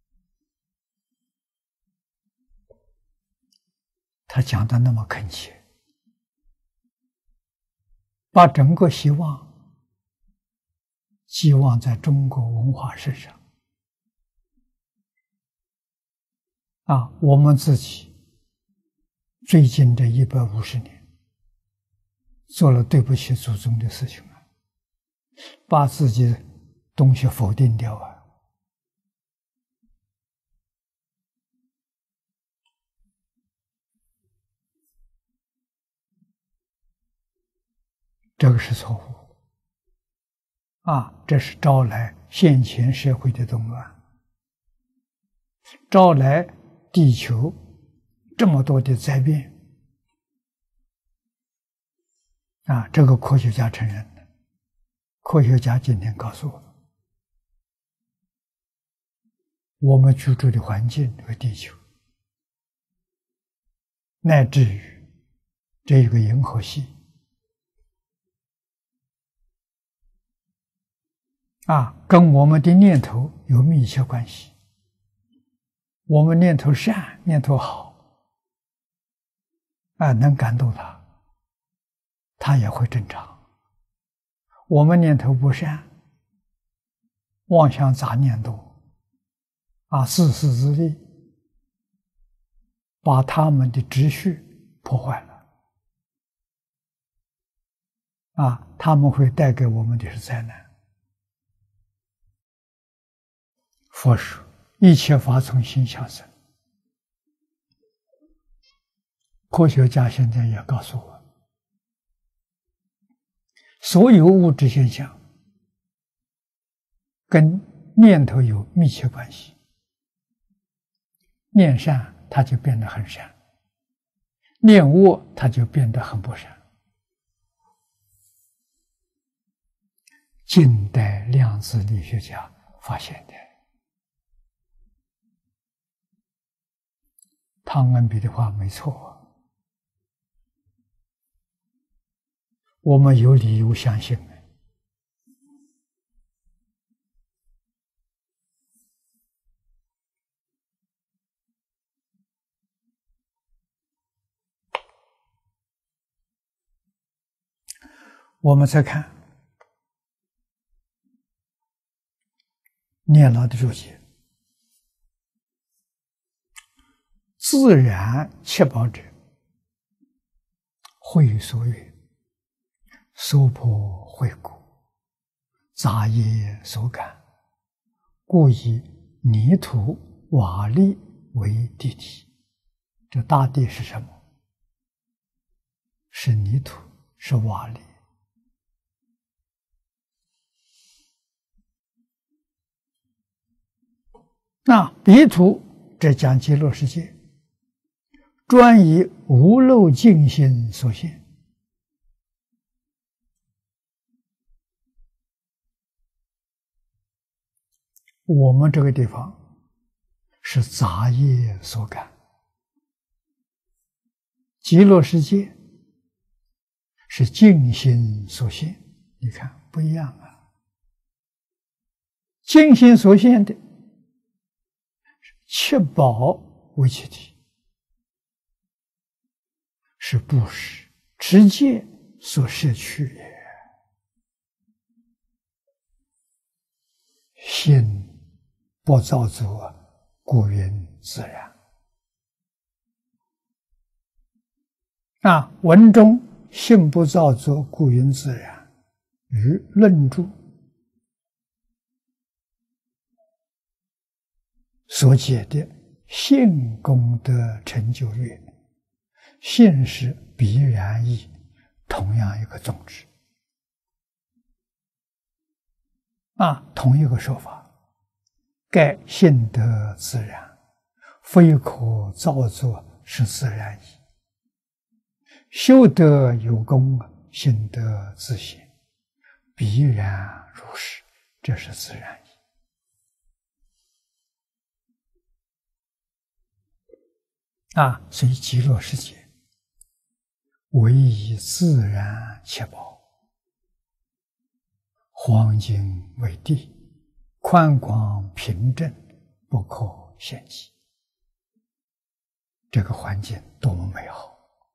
他讲的那么恳切，把整个希望寄望在中国文化身上。啊，我们自己最近这一百五十年做了对不起祖宗的事情啊，把自己的东西否定掉啊。 这个是错误啊！这是招来现前社会的动乱，招来地球这么多的灾变啊！这个科学家承认的。科学家今天告诉我们，我们居住的环境，这个地球，乃至于这个银河系啊，跟我们的念头有密切关系。我们念头善，念头好，啊，能感动他，他也会正常。我们念头不善，妄想杂念多，啊，自私自利，把他们的秩序破坏了，啊，他们会带给我们的是灾难。佛说一切法从心想生，科学家现在也告诉我，所有物质现象跟念头有密切关系，念善它就变得很善，念恶它就变得很不善。近代量子力学家发现的。汤恩比的话没错，我们有理由相信。我们再看念老的注解，自然七宝者，会所曰：娑婆秽故，杂业所感，故以泥土、瓦砾为地体。这大地是什么？是泥土，是瓦砾。那彼土这讲极乐世界，专以无漏净心所现。我们这个地方是杂业所感，极乐世界是净心所现。你看不一样啊！净心所现的七宝为其体，是布施持戒所摄取也。心不造作，故云自然。啊，文中心不造作，故云自然，与论著所解的性功德成就曰：性是必然义，同样一个宗旨。啊，同一个说法，盖性德自然，非可造作，是自然义。修德有功，性德自现，必然如是，这是自然义。啊，所以极乐世界唯以自然七宝，黄金为地，宽广平正，不可限极。这个环境多么美好！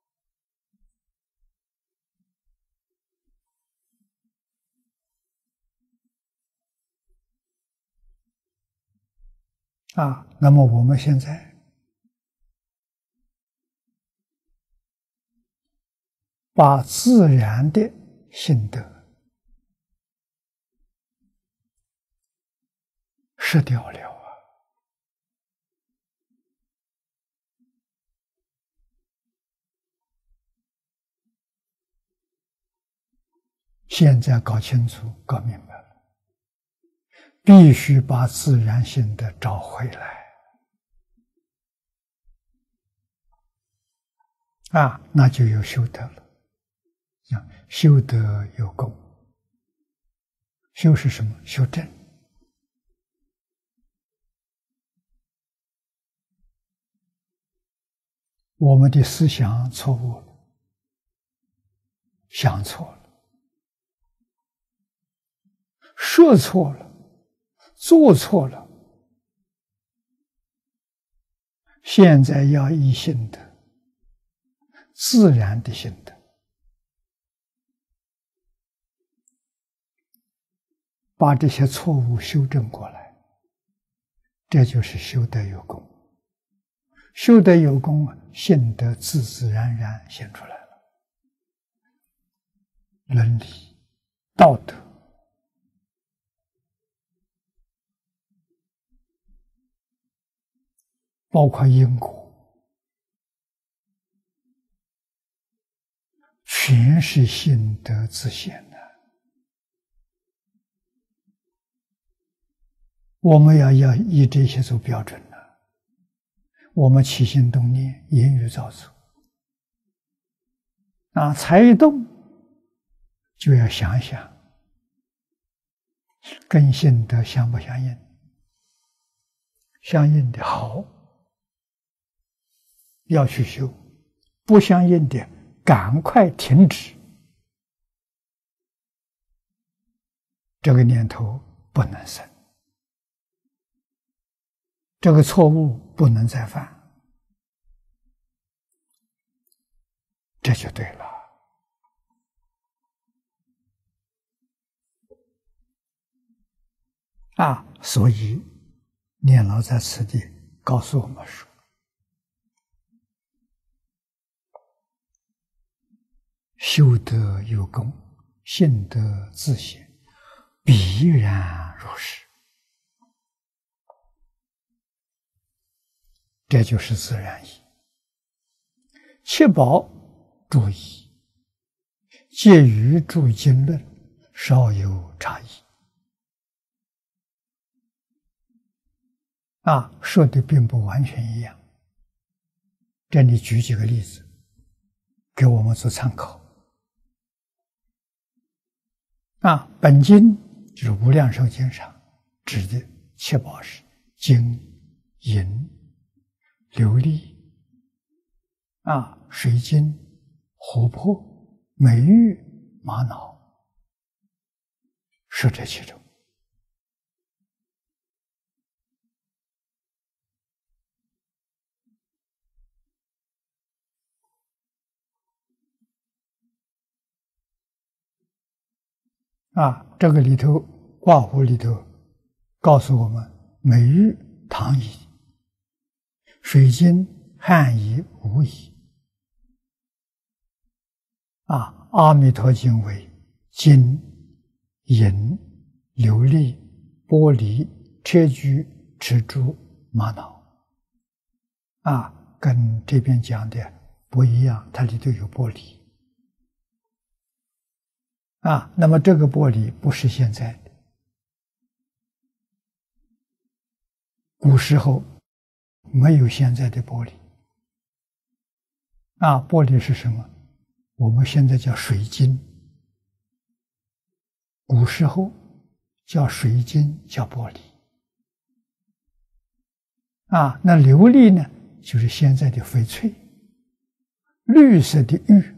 啊，那么我们现在把自然的性德失掉了啊！ 现在搞清楚、搞明白了，必须把自然性的找回来啊，那就有修德了。修德有功，修是什么？修正。我们的思想错误了，想错了，说错了，做错了。现在要依性德，自然的性德，把这些错误修正过来，这就是修德有功。修德有功，性德自自然然显出来了。伦理、道德，包括因果，全是性德自显的。我们要要以这些做标准了。我们起心动念、言语造作，啊，才一动就要想想，跟性德相不相应？相应的好，要去修；不相应的，赶快停止。这个念头不能生。这个错误不能再犯，这就对了。啊，所以念老在此地告诉我们说，修德有功，性德自显，必然如是。这就是自然义。七宝注意，介于注经论稍有差异。啊，说的并不完全一样。这里举几个例子，给我们做参考。啊，本经就是《无量寿经》上指的七宝是金、银、琉璃、啊，水晶、琥珀、美玉、玛瑙，是这其中。啊，这个里头卦符里头告诉我们，美玉唐乙，水晶汉乙吴乙。啊，阿弥陀经为金、银、琉璃、玻璃、砗磲、赤珠、玛瑙。啊，跟这边讲的不一样，它里头有玻璃。啊，那么这个玻璃不是现在的，古时候没有现在的玻璃。啊，玻璃是什么？我们现在叫水晶，古时候叫水晶，叫玻璃。啊，那琉璃呢，就是现在的翡翠，绿色的玉。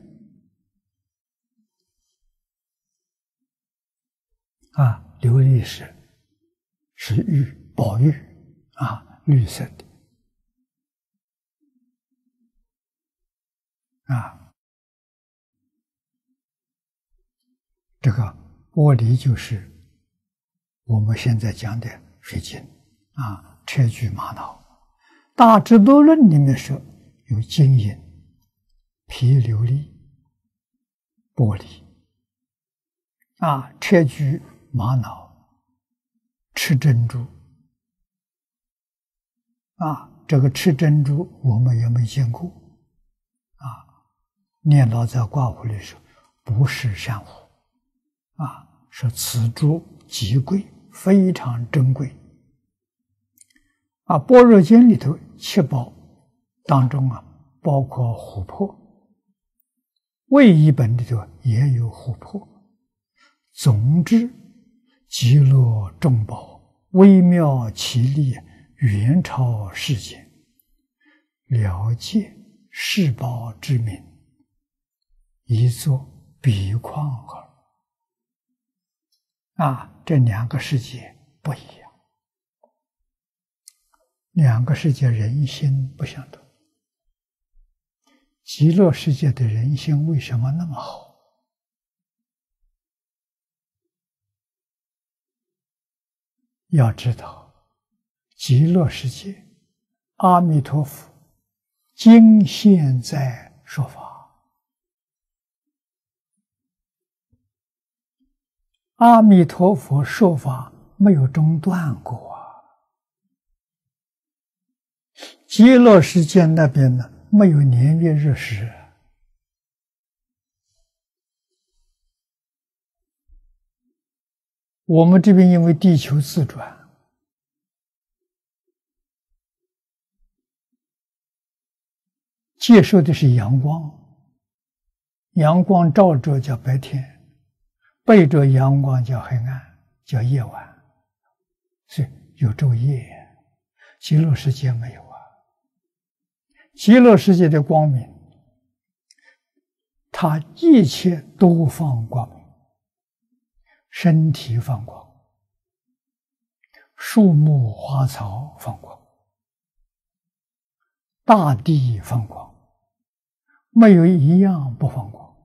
啊，琉璃是是玉，宝玉啊，绿色的啊。这个玻璃就是我们现在讲的水晶啊，砗磲玛瑙。大智度论里面说有金银、皮琉璃、玻璃啊，砗磲玛瑙、赤珍珠啊，这个赤珍珠我们也没见过啊。念老在卦符里说不是珊瑚啊，说此珠极贵，非常珍贵。啊，《般若经》里头七宝当中啊，包括琥珀，魏译本里头也有琥珀。总之，极乐众宝，微妙奇丽，远超世间，了解世宝之名，一作比况耳。啊，这两个世界不一样，两个世界人心不相同。极乐世界的人心为什么那么好？要知道，极乐世界，阿弥陀佛今现在说法，阿弥陀佛说法没有中断过啊。极乐世界那边呢，没有年月日时。我们这边因为地球自转，接受的是阳光，阳光照着叫白天，背着阳光叫黑暗，叫夜晚，所以有昼夜。极乐世界没有啊。极乐世界的光明，它一切都放光明。身体放光，树木花草放光，大地放光，没有一样不放光，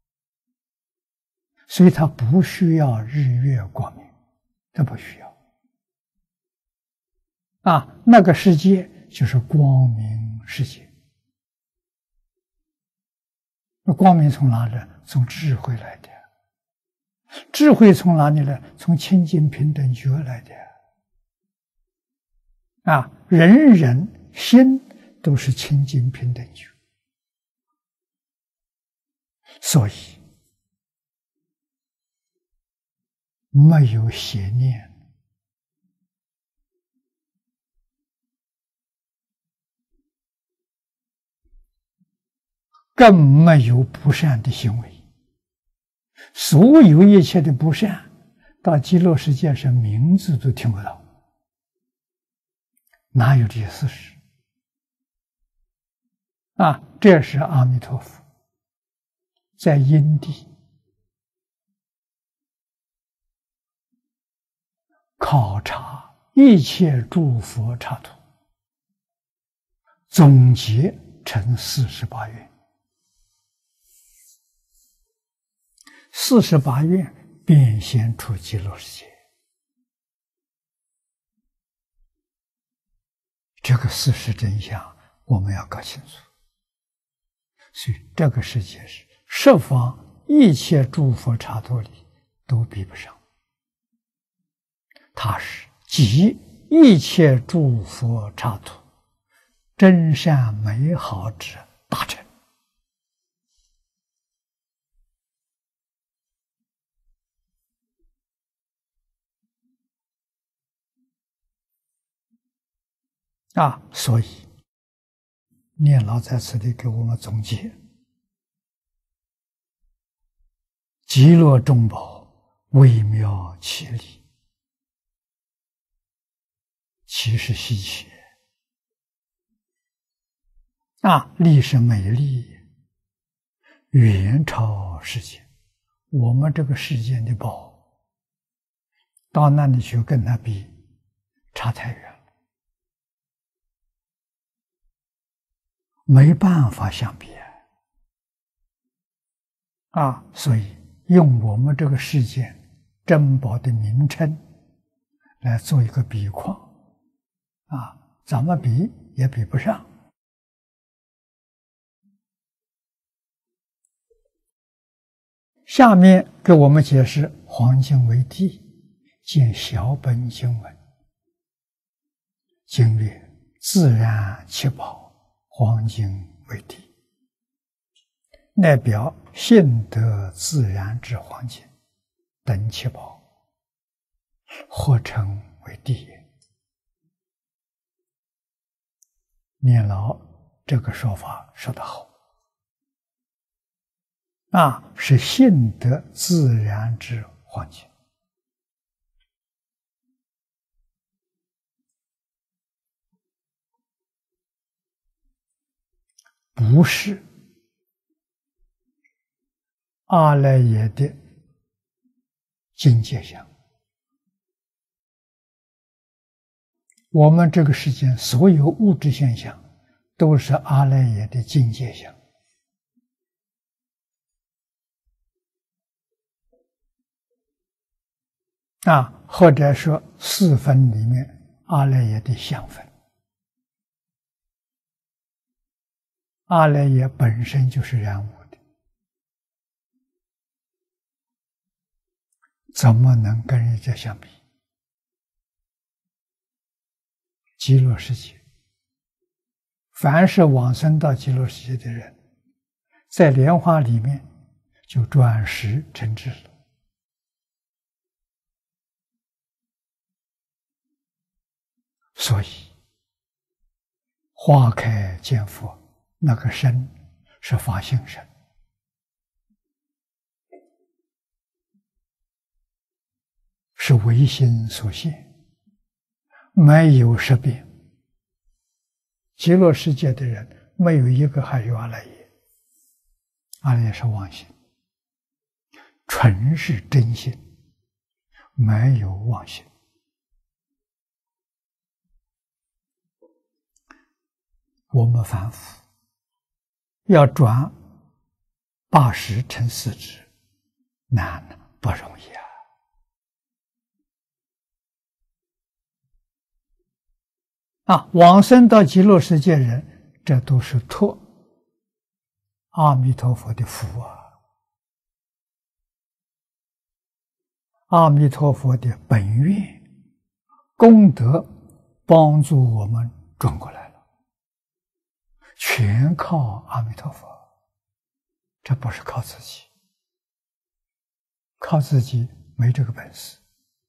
所以它不需要日月光明，它不需要。啊，那个世界就是光明世界。那光明从哪来？从智慧来的。智慧从哪里来？从清净平等觉来的。啊，人人心都是清净平等觉，所以没有邪念，更没有不善的行为。所有一切的不善，到极乐世界上名字都听不到，哪有这些事实？啊，这是阿弥陀佛在因地考察一切诸佛刹土，总结成四十八愿。四十八愿变现出极乐世界，这个事实真相我们要搞清楚。所以这个世界是十方一切诸佛刹土里都比不上，它是集一切诸佛刹土真善美好之大成。啊，所以念老在此里给我们总结：极乐众宝，微妙奇丽，其实稀奇啊，丽是美丽，远超世间。我们这个世间的宝，到那里去跟它比，差太远了。没办法相比啊！所以用我们这个世间珍宝的名称来做一个比况啊，怎么比也比不上。下面给我们解释黄金为地，见小本经文。经略自然七宝，黄金为地，乃表性德自然之黄金， 等七宝，合称为地也。念老这个说法说得好，啊，是性德自然之环境。不是阿赖耶的境界相。我们这个世间所有物质现象，都是阿赖耶的境界相。啊，或者说四分里面阿赖耶的相分。阿赖耶本身就是染污的，怎么能跟人家相比？极乐世界，凡是往生到极乐世界的人，在莲花里面就转识成智了。所以花开见佛，那个身是法性身，是唯心所现，没有识别。极乐世界的人没有一个还有阿赖耶，阿赖耶是妄心，纯是真心，没有妄心。我们凡夫要转八十成四智，难了，不容易啊！啊，往生到极乐世界人，这都是托阿弥陀佛的福啊！阿弥陀佛的本愿功德，帮助我们转过来。全靠阿弥陀佛，这不是靠自己，靠自己没这个本事。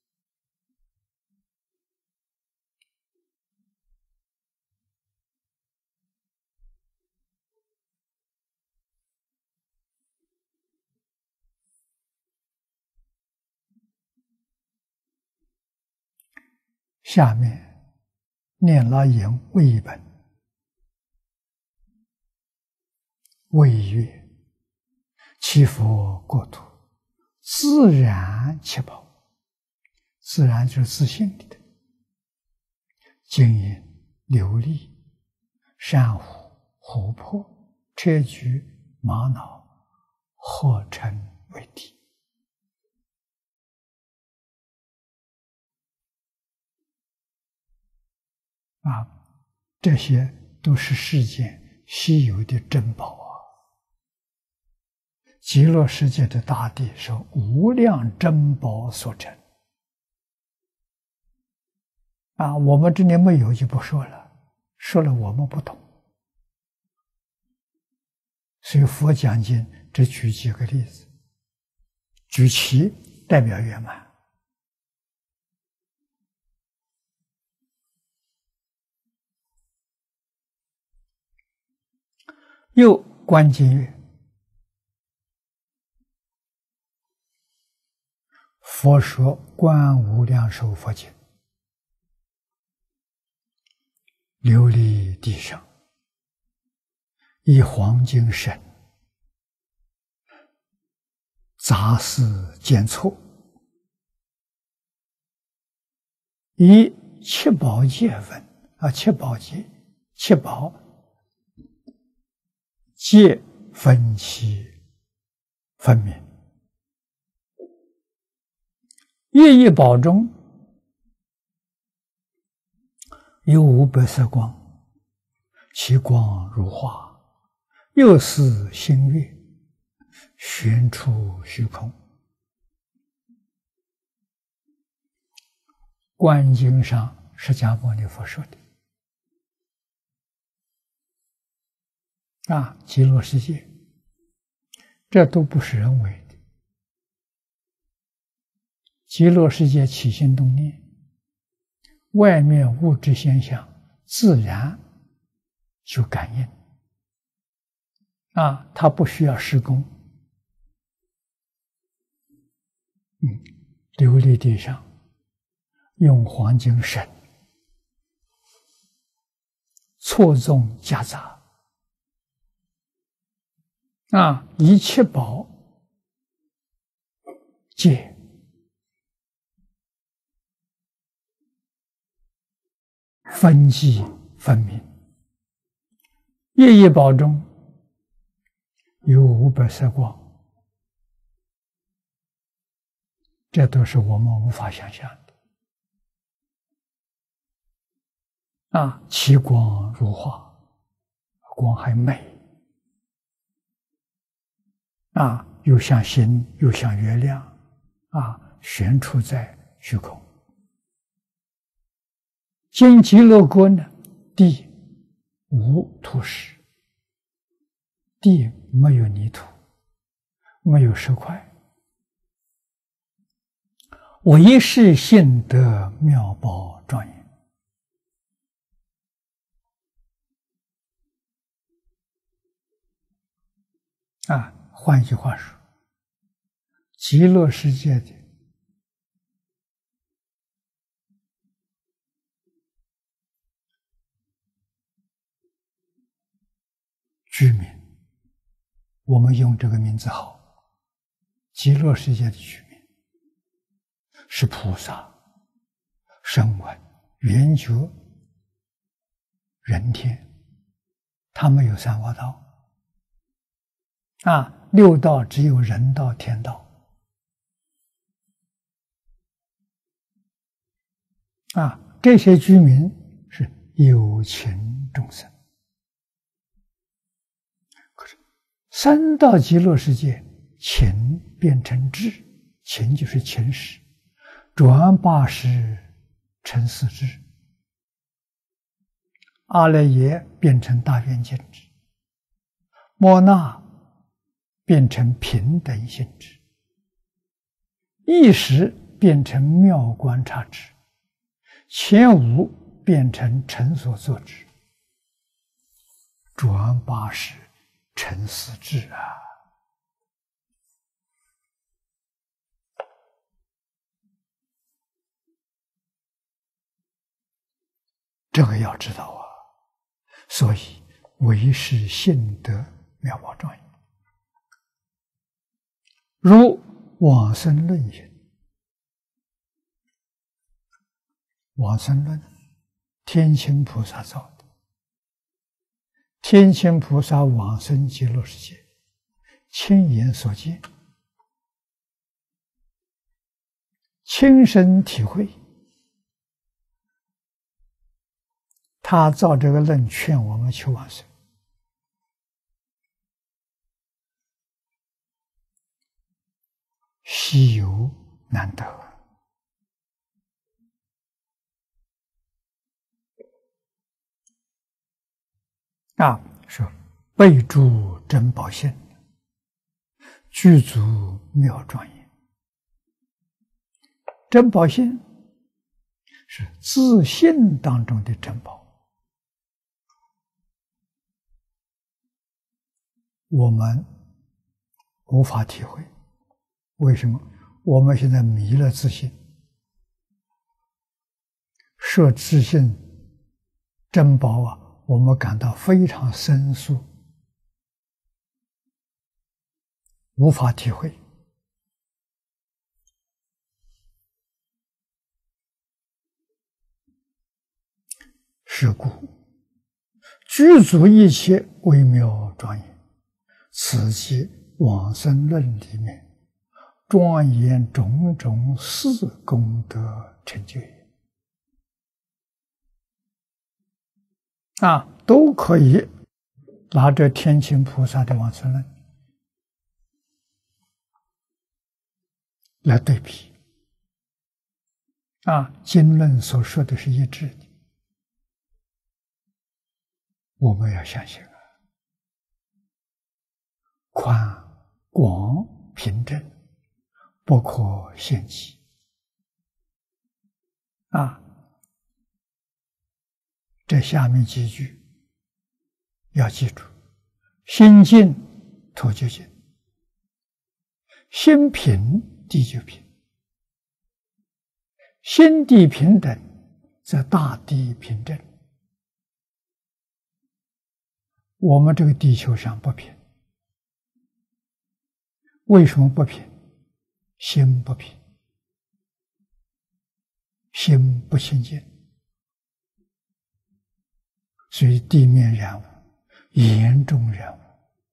下面念老言为本。谓曰：其佛国土，自然七宝，自然就是自性里的金银、琉璃、珊瑚、琥珀、砗磲、玛瑙，合称为地。啊，这些都是世间稀有的珍宝啊！极乐世界的大地是无量珍宝所成啊！我们这里没有就不说了，说了我们不懂。所以佛讲经只举几个例子，举七代表圆满。又观经曰：佛说观无量寿佛经，琉璃地上，以黄金身，杂事见错，以七宝界分啊，七宝界，七宝界分期分明。一一宝中有五百色光，其光如画，又似星月，悬出虚空。观经上释迦牟尼佛说的啊，极乐世界，这都不是人为的， 极乐世界起心动念，外面物质现象自然就感应啊，它不需要施工。嗯，琉璃地上用黄金绳错综夹杂啊，一切宝界分际分明，夜夜宝中有五百色光，这都是我们无法想象的啊！其光如画，光还美啊，又像星，又像月亮啊，悬处在虚空。今极乐国呢，地无土石，地没有泥土，没有石块，唯是性德妙宝庄严啊。换句话说，极乐世界的居民，我们用这个名字好，极乐世界的居民是菩萨、声闻、缘觉、人天，他们有三恶道啊，六道只有人道、天道啊，这些居民是有情众生。可是三到极乐世界，情变成智，情就是情识，转八识成四智，阿赖耶变成大圆镜智，莫那变成平等性质，意识变成妙观察智，前五变成成所作智，转八识成四智啊！这个要知道啊，所以唯是性德妙宝庄严。如往生论云，往生论天亲菩萨造的，天亲菩萨往生极乐世界，亲眼所见，亲身体会，他造这个论劝我们去往生。稀有难得啊！说备注珍宝性，具足妙庄严。珍宝性是自性当中的珍宝，我们无法体会。为什么？我们现在迷了自信，设自信珍宝啊，我们感到非常生疏，无法体会。是故具足一切微妙庄严，此即往生论里面庄严种种四功德成就也啊，都可以拿着天亲菩萨的往生论来对比啊，经论所说的是一致的，我们要相信啊，宽广平正，不可限期啊，这下面几句要记住：心净土就净，心平地就平，心地平等，则大地平正。我们这个地球上不平，为什么不平？心不平，心不清净，所以地面染污，严重染污。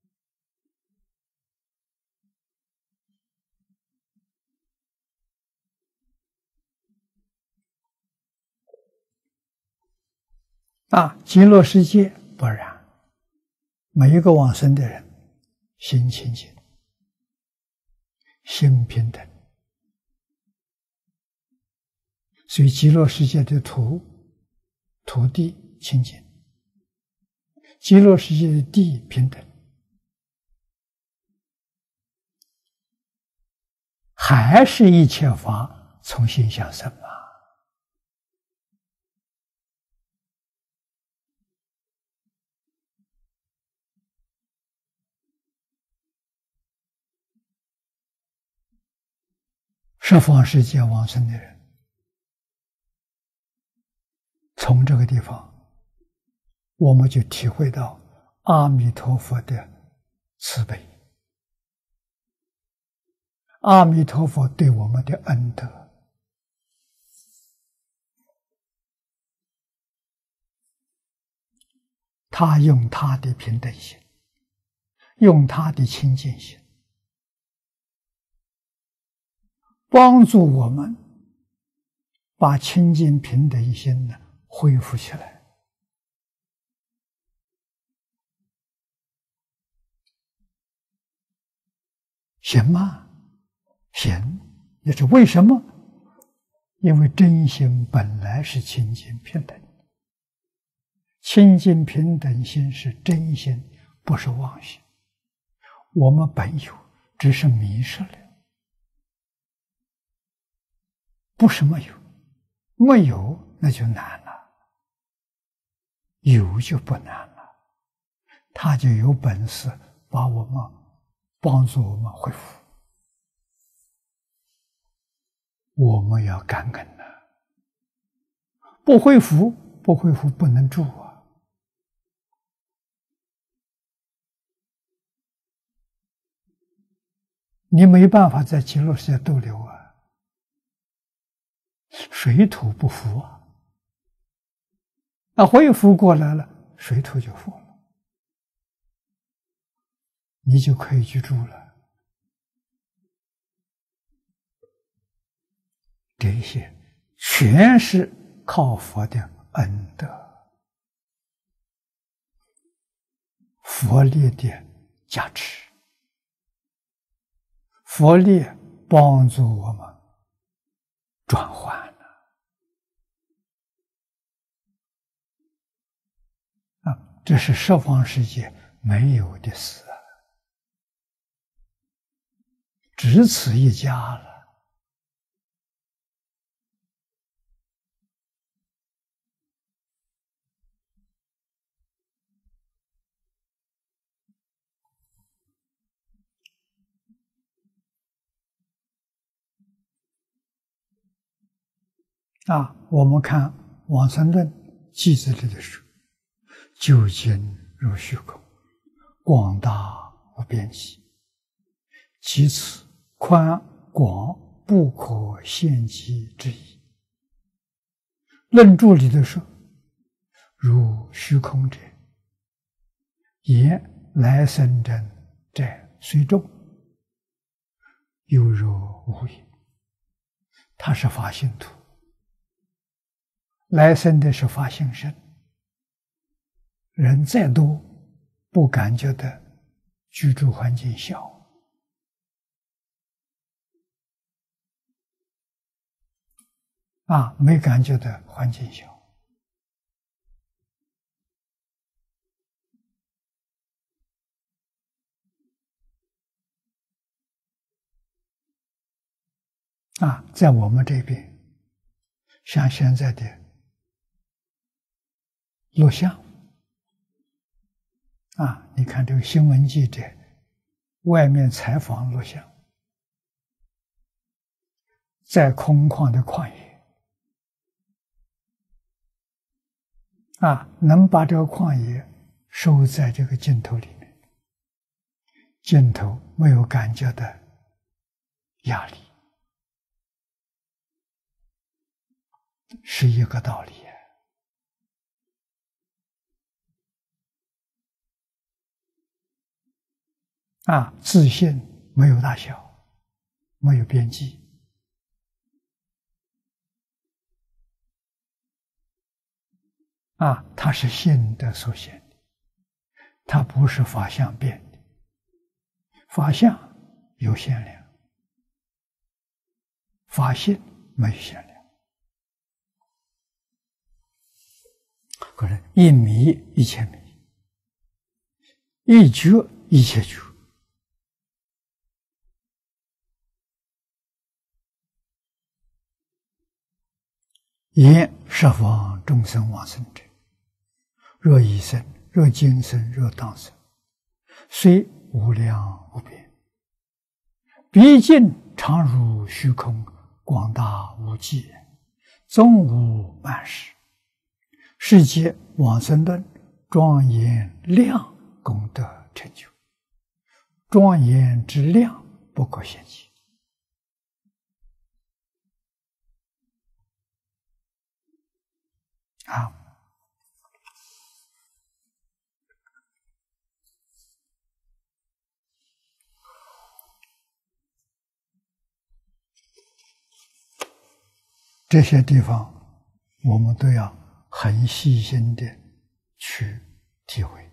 啊，极乐世界不然，每一个往生的人，心清净，心平等，所以极乐世界的土土地清净，极乐世界的地平等，还是一切法从心想生啊。十方世界往生的人，从这个地方，我们就体会到阿弥陀佛的慈悲，阿弥陀佛对我们的恩德。他用他的平等心，用他的清净心，帮助我们把清净平等心呢恢复起来。行吗？行，也是为什么？因为真心本来是清净平等，清净平等心是真心，不是妄心。我们本有，只是迷失了。不是没有，没有那就难了，有就不难了，他就有本事把我们帮助我们恢复。我们要感恩呐，不恢复，不恢复不能住啊。你没办法在极乐世界逗留啊。水土不服啊，那恢复过来了，水土就服了，你就可以居住了。这些全是靠佛的恩德，佛力的加持，佛力帮助我们转换了啊！这是十方世界没有的事啊，只此一家了。啊，我们看《往生论》记载里的说：“究竟如虚空，广大无边际，其此宽广不可限极之意。”论注里头说：“如虚空者，言来生者者虽众，犹若无也。”他是发心土。来生的是发心身，人再多，不感觉的居住环境小，啊，没感觉的环境小，啊，在我们这边， 像现在的录像啊，你看这个新闻记者外面采访录像，在空旷的旷野啊，能把这个旷野收在这个镜头里面，镜头没有感觉的压力，是一个道理啊！自信没有大小，没有边际啊，它是性德所显的，它不是法相变的。法相有限量，法性没有限量。可是，一迷一切迷，一觉一切觉。言十方众生往生者，若一生，若今生，若当生，虽无量无边，毕竟常如虚空，广大无际，纵无半时。是皆往生论庄严量功德成就，庄严之量不可限计啊！这些地方我们都要很细心的去体会。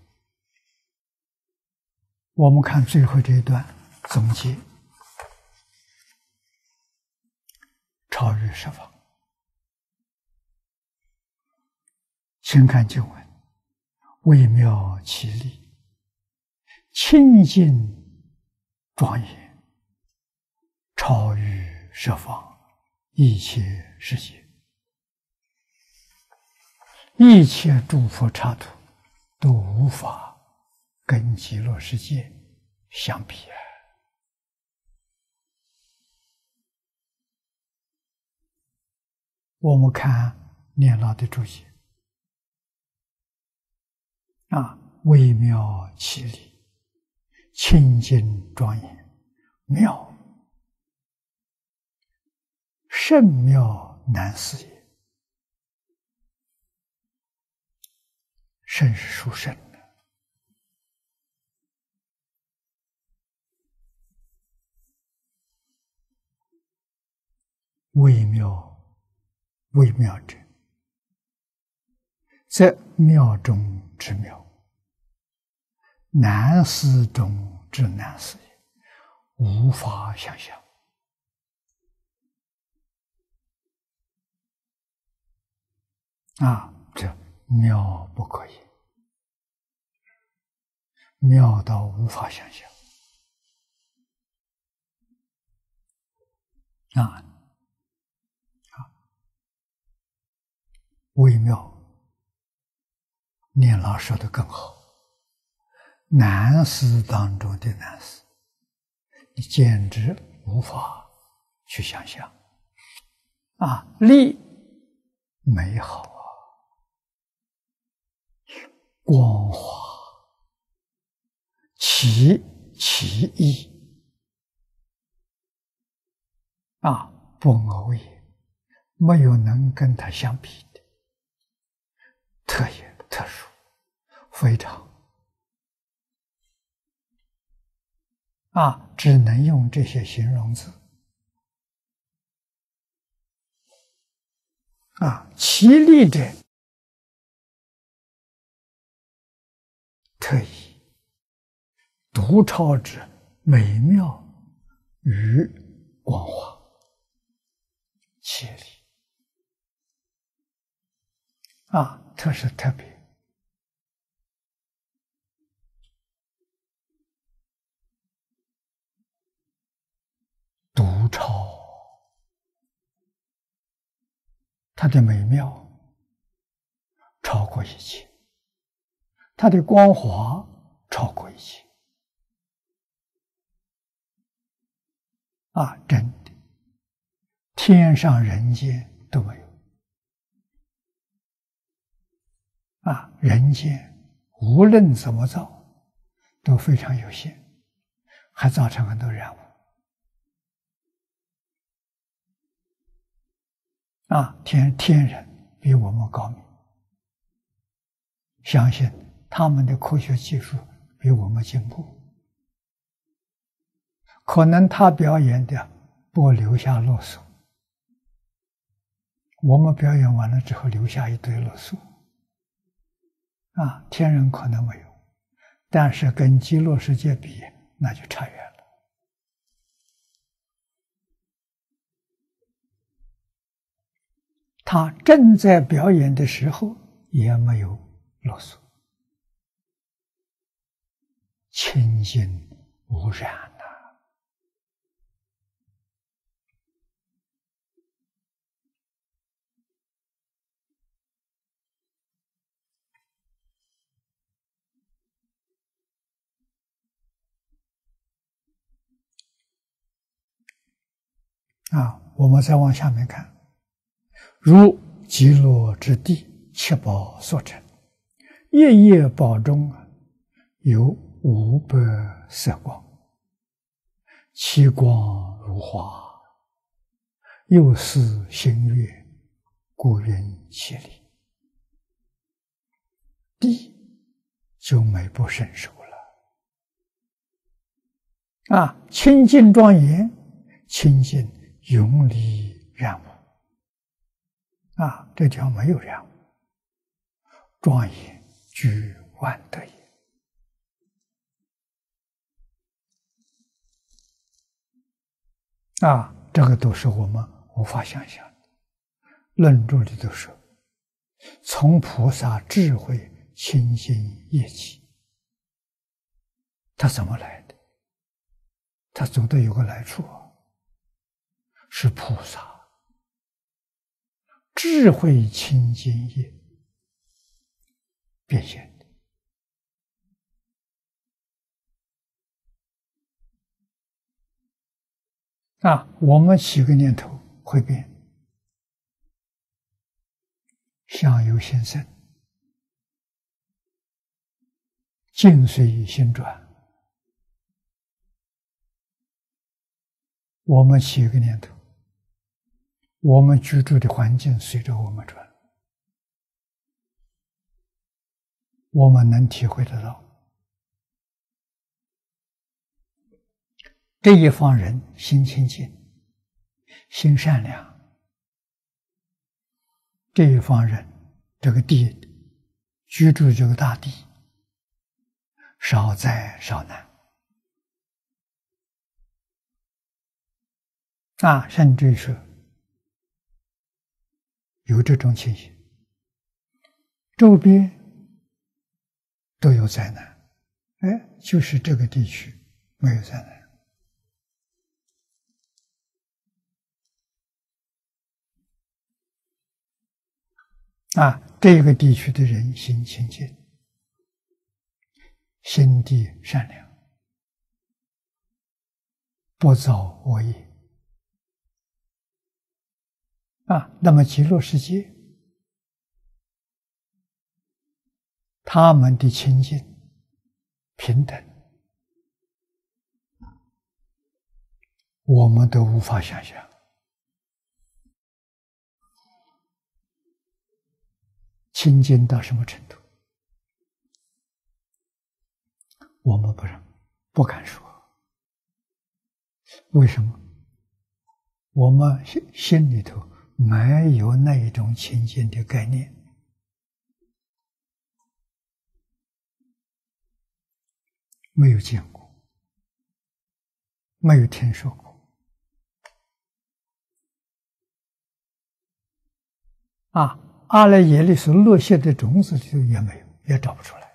我们看最后这一段总结：超越十方。请看经文：微妙其力，清净庄严，超越十方一切世界。一切诸佛刹土都无法跟极乐世界相比啊！我们看念老的注解啊，微妙其理，清净庄严，妙，甚妙难思也。甚是殊胜的，微妙，微妙者，则妙中之妙，难思中之难思也，无法想象啊！这妙不可言，妙到无法想象啊！啊，微妙，念老说的更好，难思当中的难思，你简直无法去想象啊！力美好啊，光华，其其意啊，不偶也，没有能跟它相比的，特也特殊，非常啊，只能用这些形容词啊，其力者特异，独超之美妙与光华，其力啊，特是特别独超它的美妙超过一切，它的光华超过一切。啊，真的，天上人间都没有。啊，人间无论怎么造，都非常有限，还造成很多染污。啊，天天人比我们高明，相信他们的科学技术比我们进步。可能他表演的不留下垃圾，我们表演完了之后留下一堆垃圾。啊，天人可能没有，但是跟极乐世界比，那就差远了。他正在表演的时候也没有垃圾，清净无染呐。啊，我们再往下面看，如极乐之地，七宝所成，夜夜宝中有五百色光，其光如花，又似星月，故云其里。地就美不胜收了。啊，清净庄严，清净永离染污。啊，这地方没有染污，庄严具万德也。啊，这个都是我们无法想象的。论著里都说，从菩萨智慧清净业起，他怎么来的？他总得有个来处啊，是菩萨智慧清净业变现的。啊，我们起个念头会变，相由心生，境随心转。我们起一个念头，我们居住的环境随着我们转，我们能体会得到。这一方人心清净，心善良，这一方人这个地居住这个大地少灾少难啊，甚至是有这种情形，周边都有灾难，哎，就是这个地区没有灾难。啊，这个地区的人心清净，心地善良，不造恶业。啊，那么极乐世界，他们的清净平等，我们都无法想象。清净到什么程度？我们不能不敢说。为什么？我们心心里头没有那一种清净的概念，没有见过，没有听说过。啊，阿赖耶里所落下的种子里头也没有，也找不出来。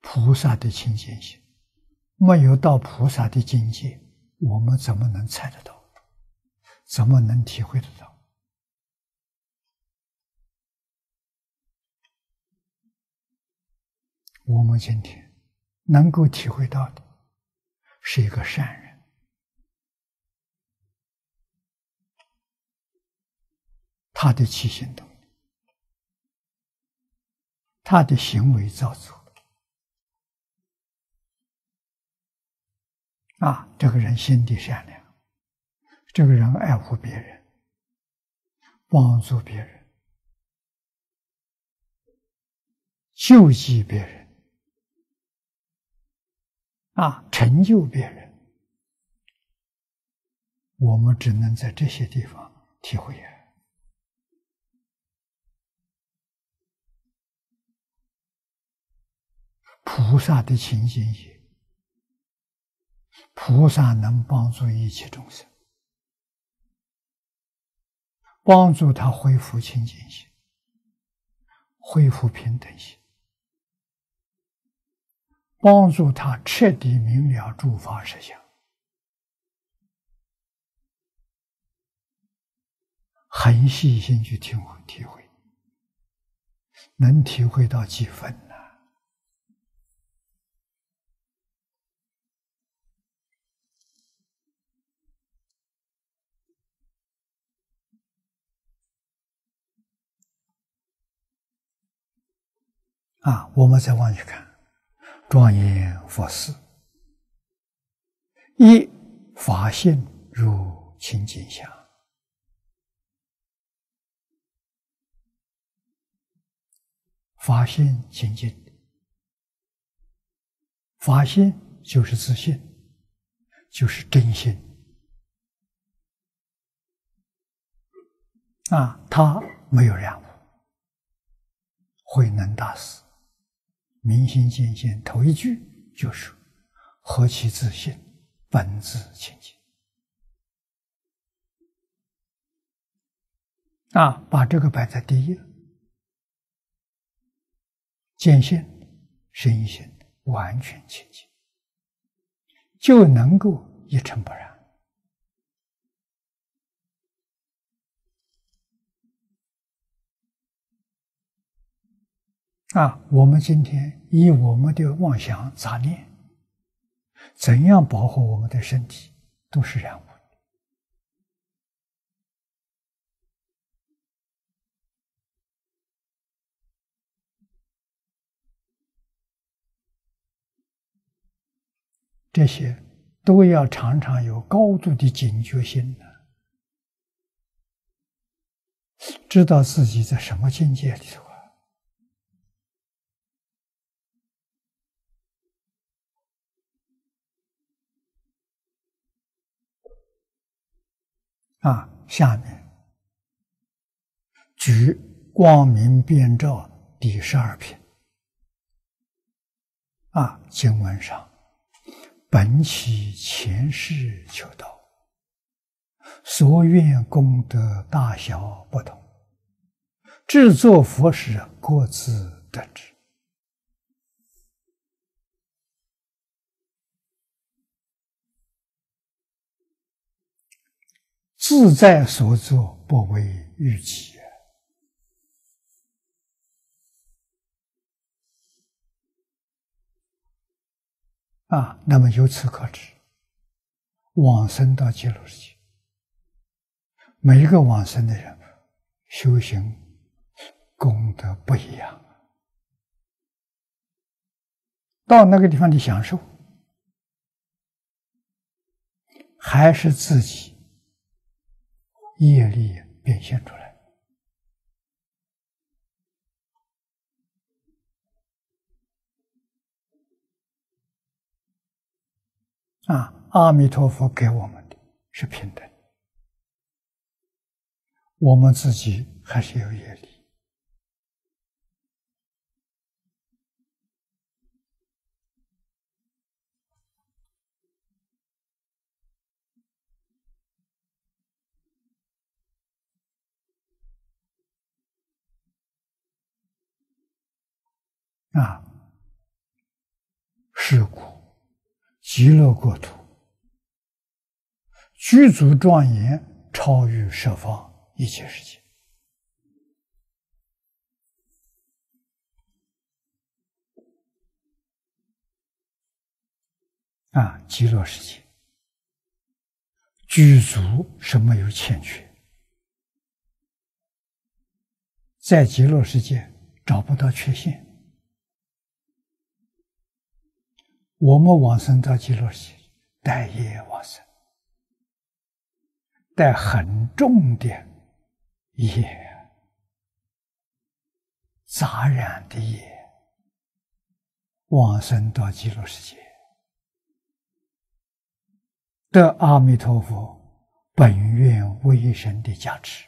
菩萨的清净心，没有到菩萨的境界，我们怎么能猜得到？怎么能体会得到？我们今天能够体会到的是一个善人，他的起心动念，他的行为造作，啊，这个人心地善良，这个人爱护别人，帮助别人，救济别人，啊，成就别人，我们只能在这些地方体会啊。菩萨的情境也，菩萨能帮助一切众生，帮助他恢复清净心，恢复平等心，帮助他彻底明了诸法实相，很细心去体会体会，能体会到几分呢？啊，我们再往下看，庄严佛事，一法性如清净相。法性清净，法性就是自信，就是真心啊，他没有染污，慧能大师明心见性头一句就是何其自信，本自清净啊，把这个摆在第一，见性身心完全清净，就能够一尘不染啊！我们今天以我们的妄想杂念，怎样保护我们的身体，都是染污这些都要常常有高度的警觉心呢，知道自己在什么境界里头啊！啊，下面举光明遍照第十二品啊，经文上本起前世求道，所愿功德大小不同，制作佛时各自得之。自在所作，不为预期啊！那么由此可知，往生到极乐世界，每一个往生的人修行功德不一样，到那个地方的享受，还是自己业力变现出来啊！阿弥陀佛给我们的是平等，我们自己还是有业力啊！ 是故极乐国土具足庄严，超于十方一切世界。啊，极乐世界具足是没有欠缺，在极乐世界找不到缺陷。我们往生到极乐世界，带业往生，带很重的业，杂染的业，往生到极乐世界，得阿弥陀佛本愿威神的加持，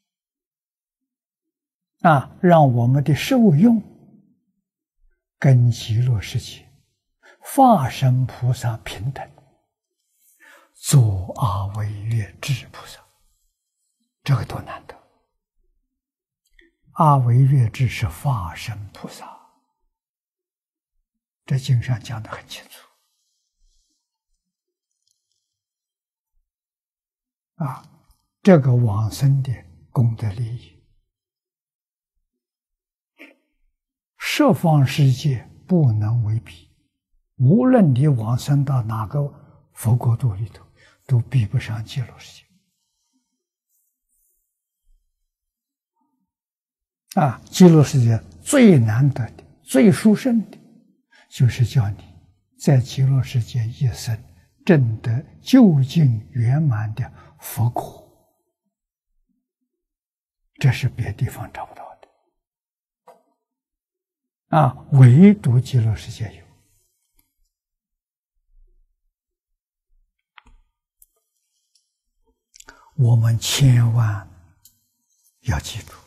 啊，让我们的受用跟极乐世界法身菩萨平等，做阿惟越致菩萨，这个多难得！阿惟越致是法身菩萨，这经上讲得很清楚。啊，这个往生的功德利益，十方世界不能为比。无论你往生到哪个佛国度里头，都比不上极乐世界。啊，极乐世界最难得的、最殊胜的，就是叫你在极乐世界一生证得究竟圆满的佛果，这是别地方找不到的。啊，唯独极乐世界有。我们千万要记住，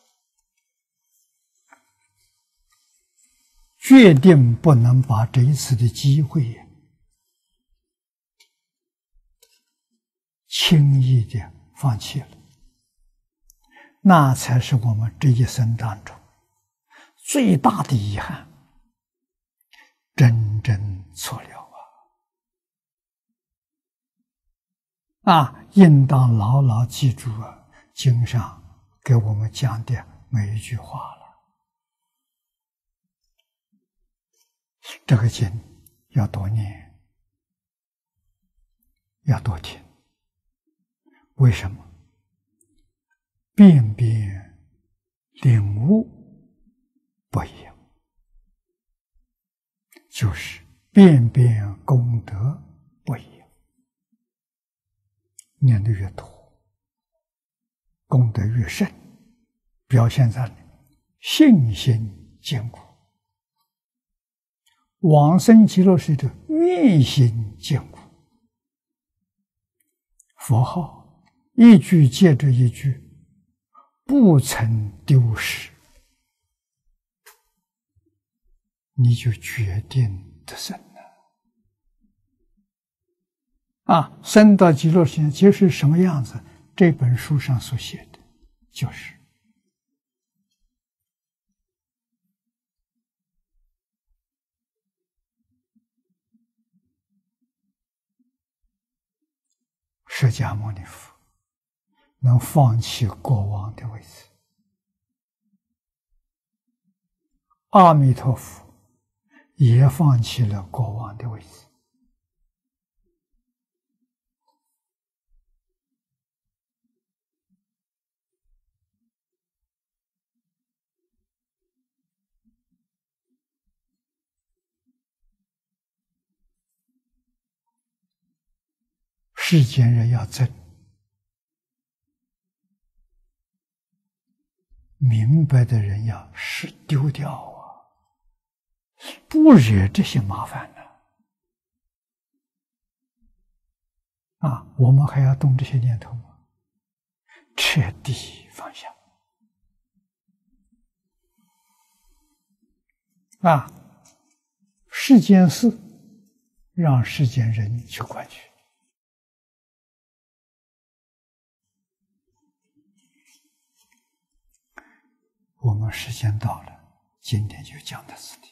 决定不能把这一次的机会轻易的放弃了，那才是我们这一生当中最大的遗憾，真正错了啊！啊，应当牢牢记住啊，经上给我们讲的每一句话了。这个经要多念，要多听。为什么？辨别领悟不一样，就是辨别功德不一样。念得越多，功德越深，表现在信心坚固，往生极乐世界的愿心坚固，佛号一句接着一句，不曾丢失，你就决定得生了。啊，生到极乐世界就是什么样子？这本书上所写的，就是释迦牟尼佛能放弃国王的位置，阿弥陀佛也放弃了国王的位置。世间人要争，明白的人要是丢掉啊，不惹这些麻烦呢。啊，我们还要动这些念头吗？彻底放下。啊，世间事让世间人去管去。我们时间到了，今天就讲到此地。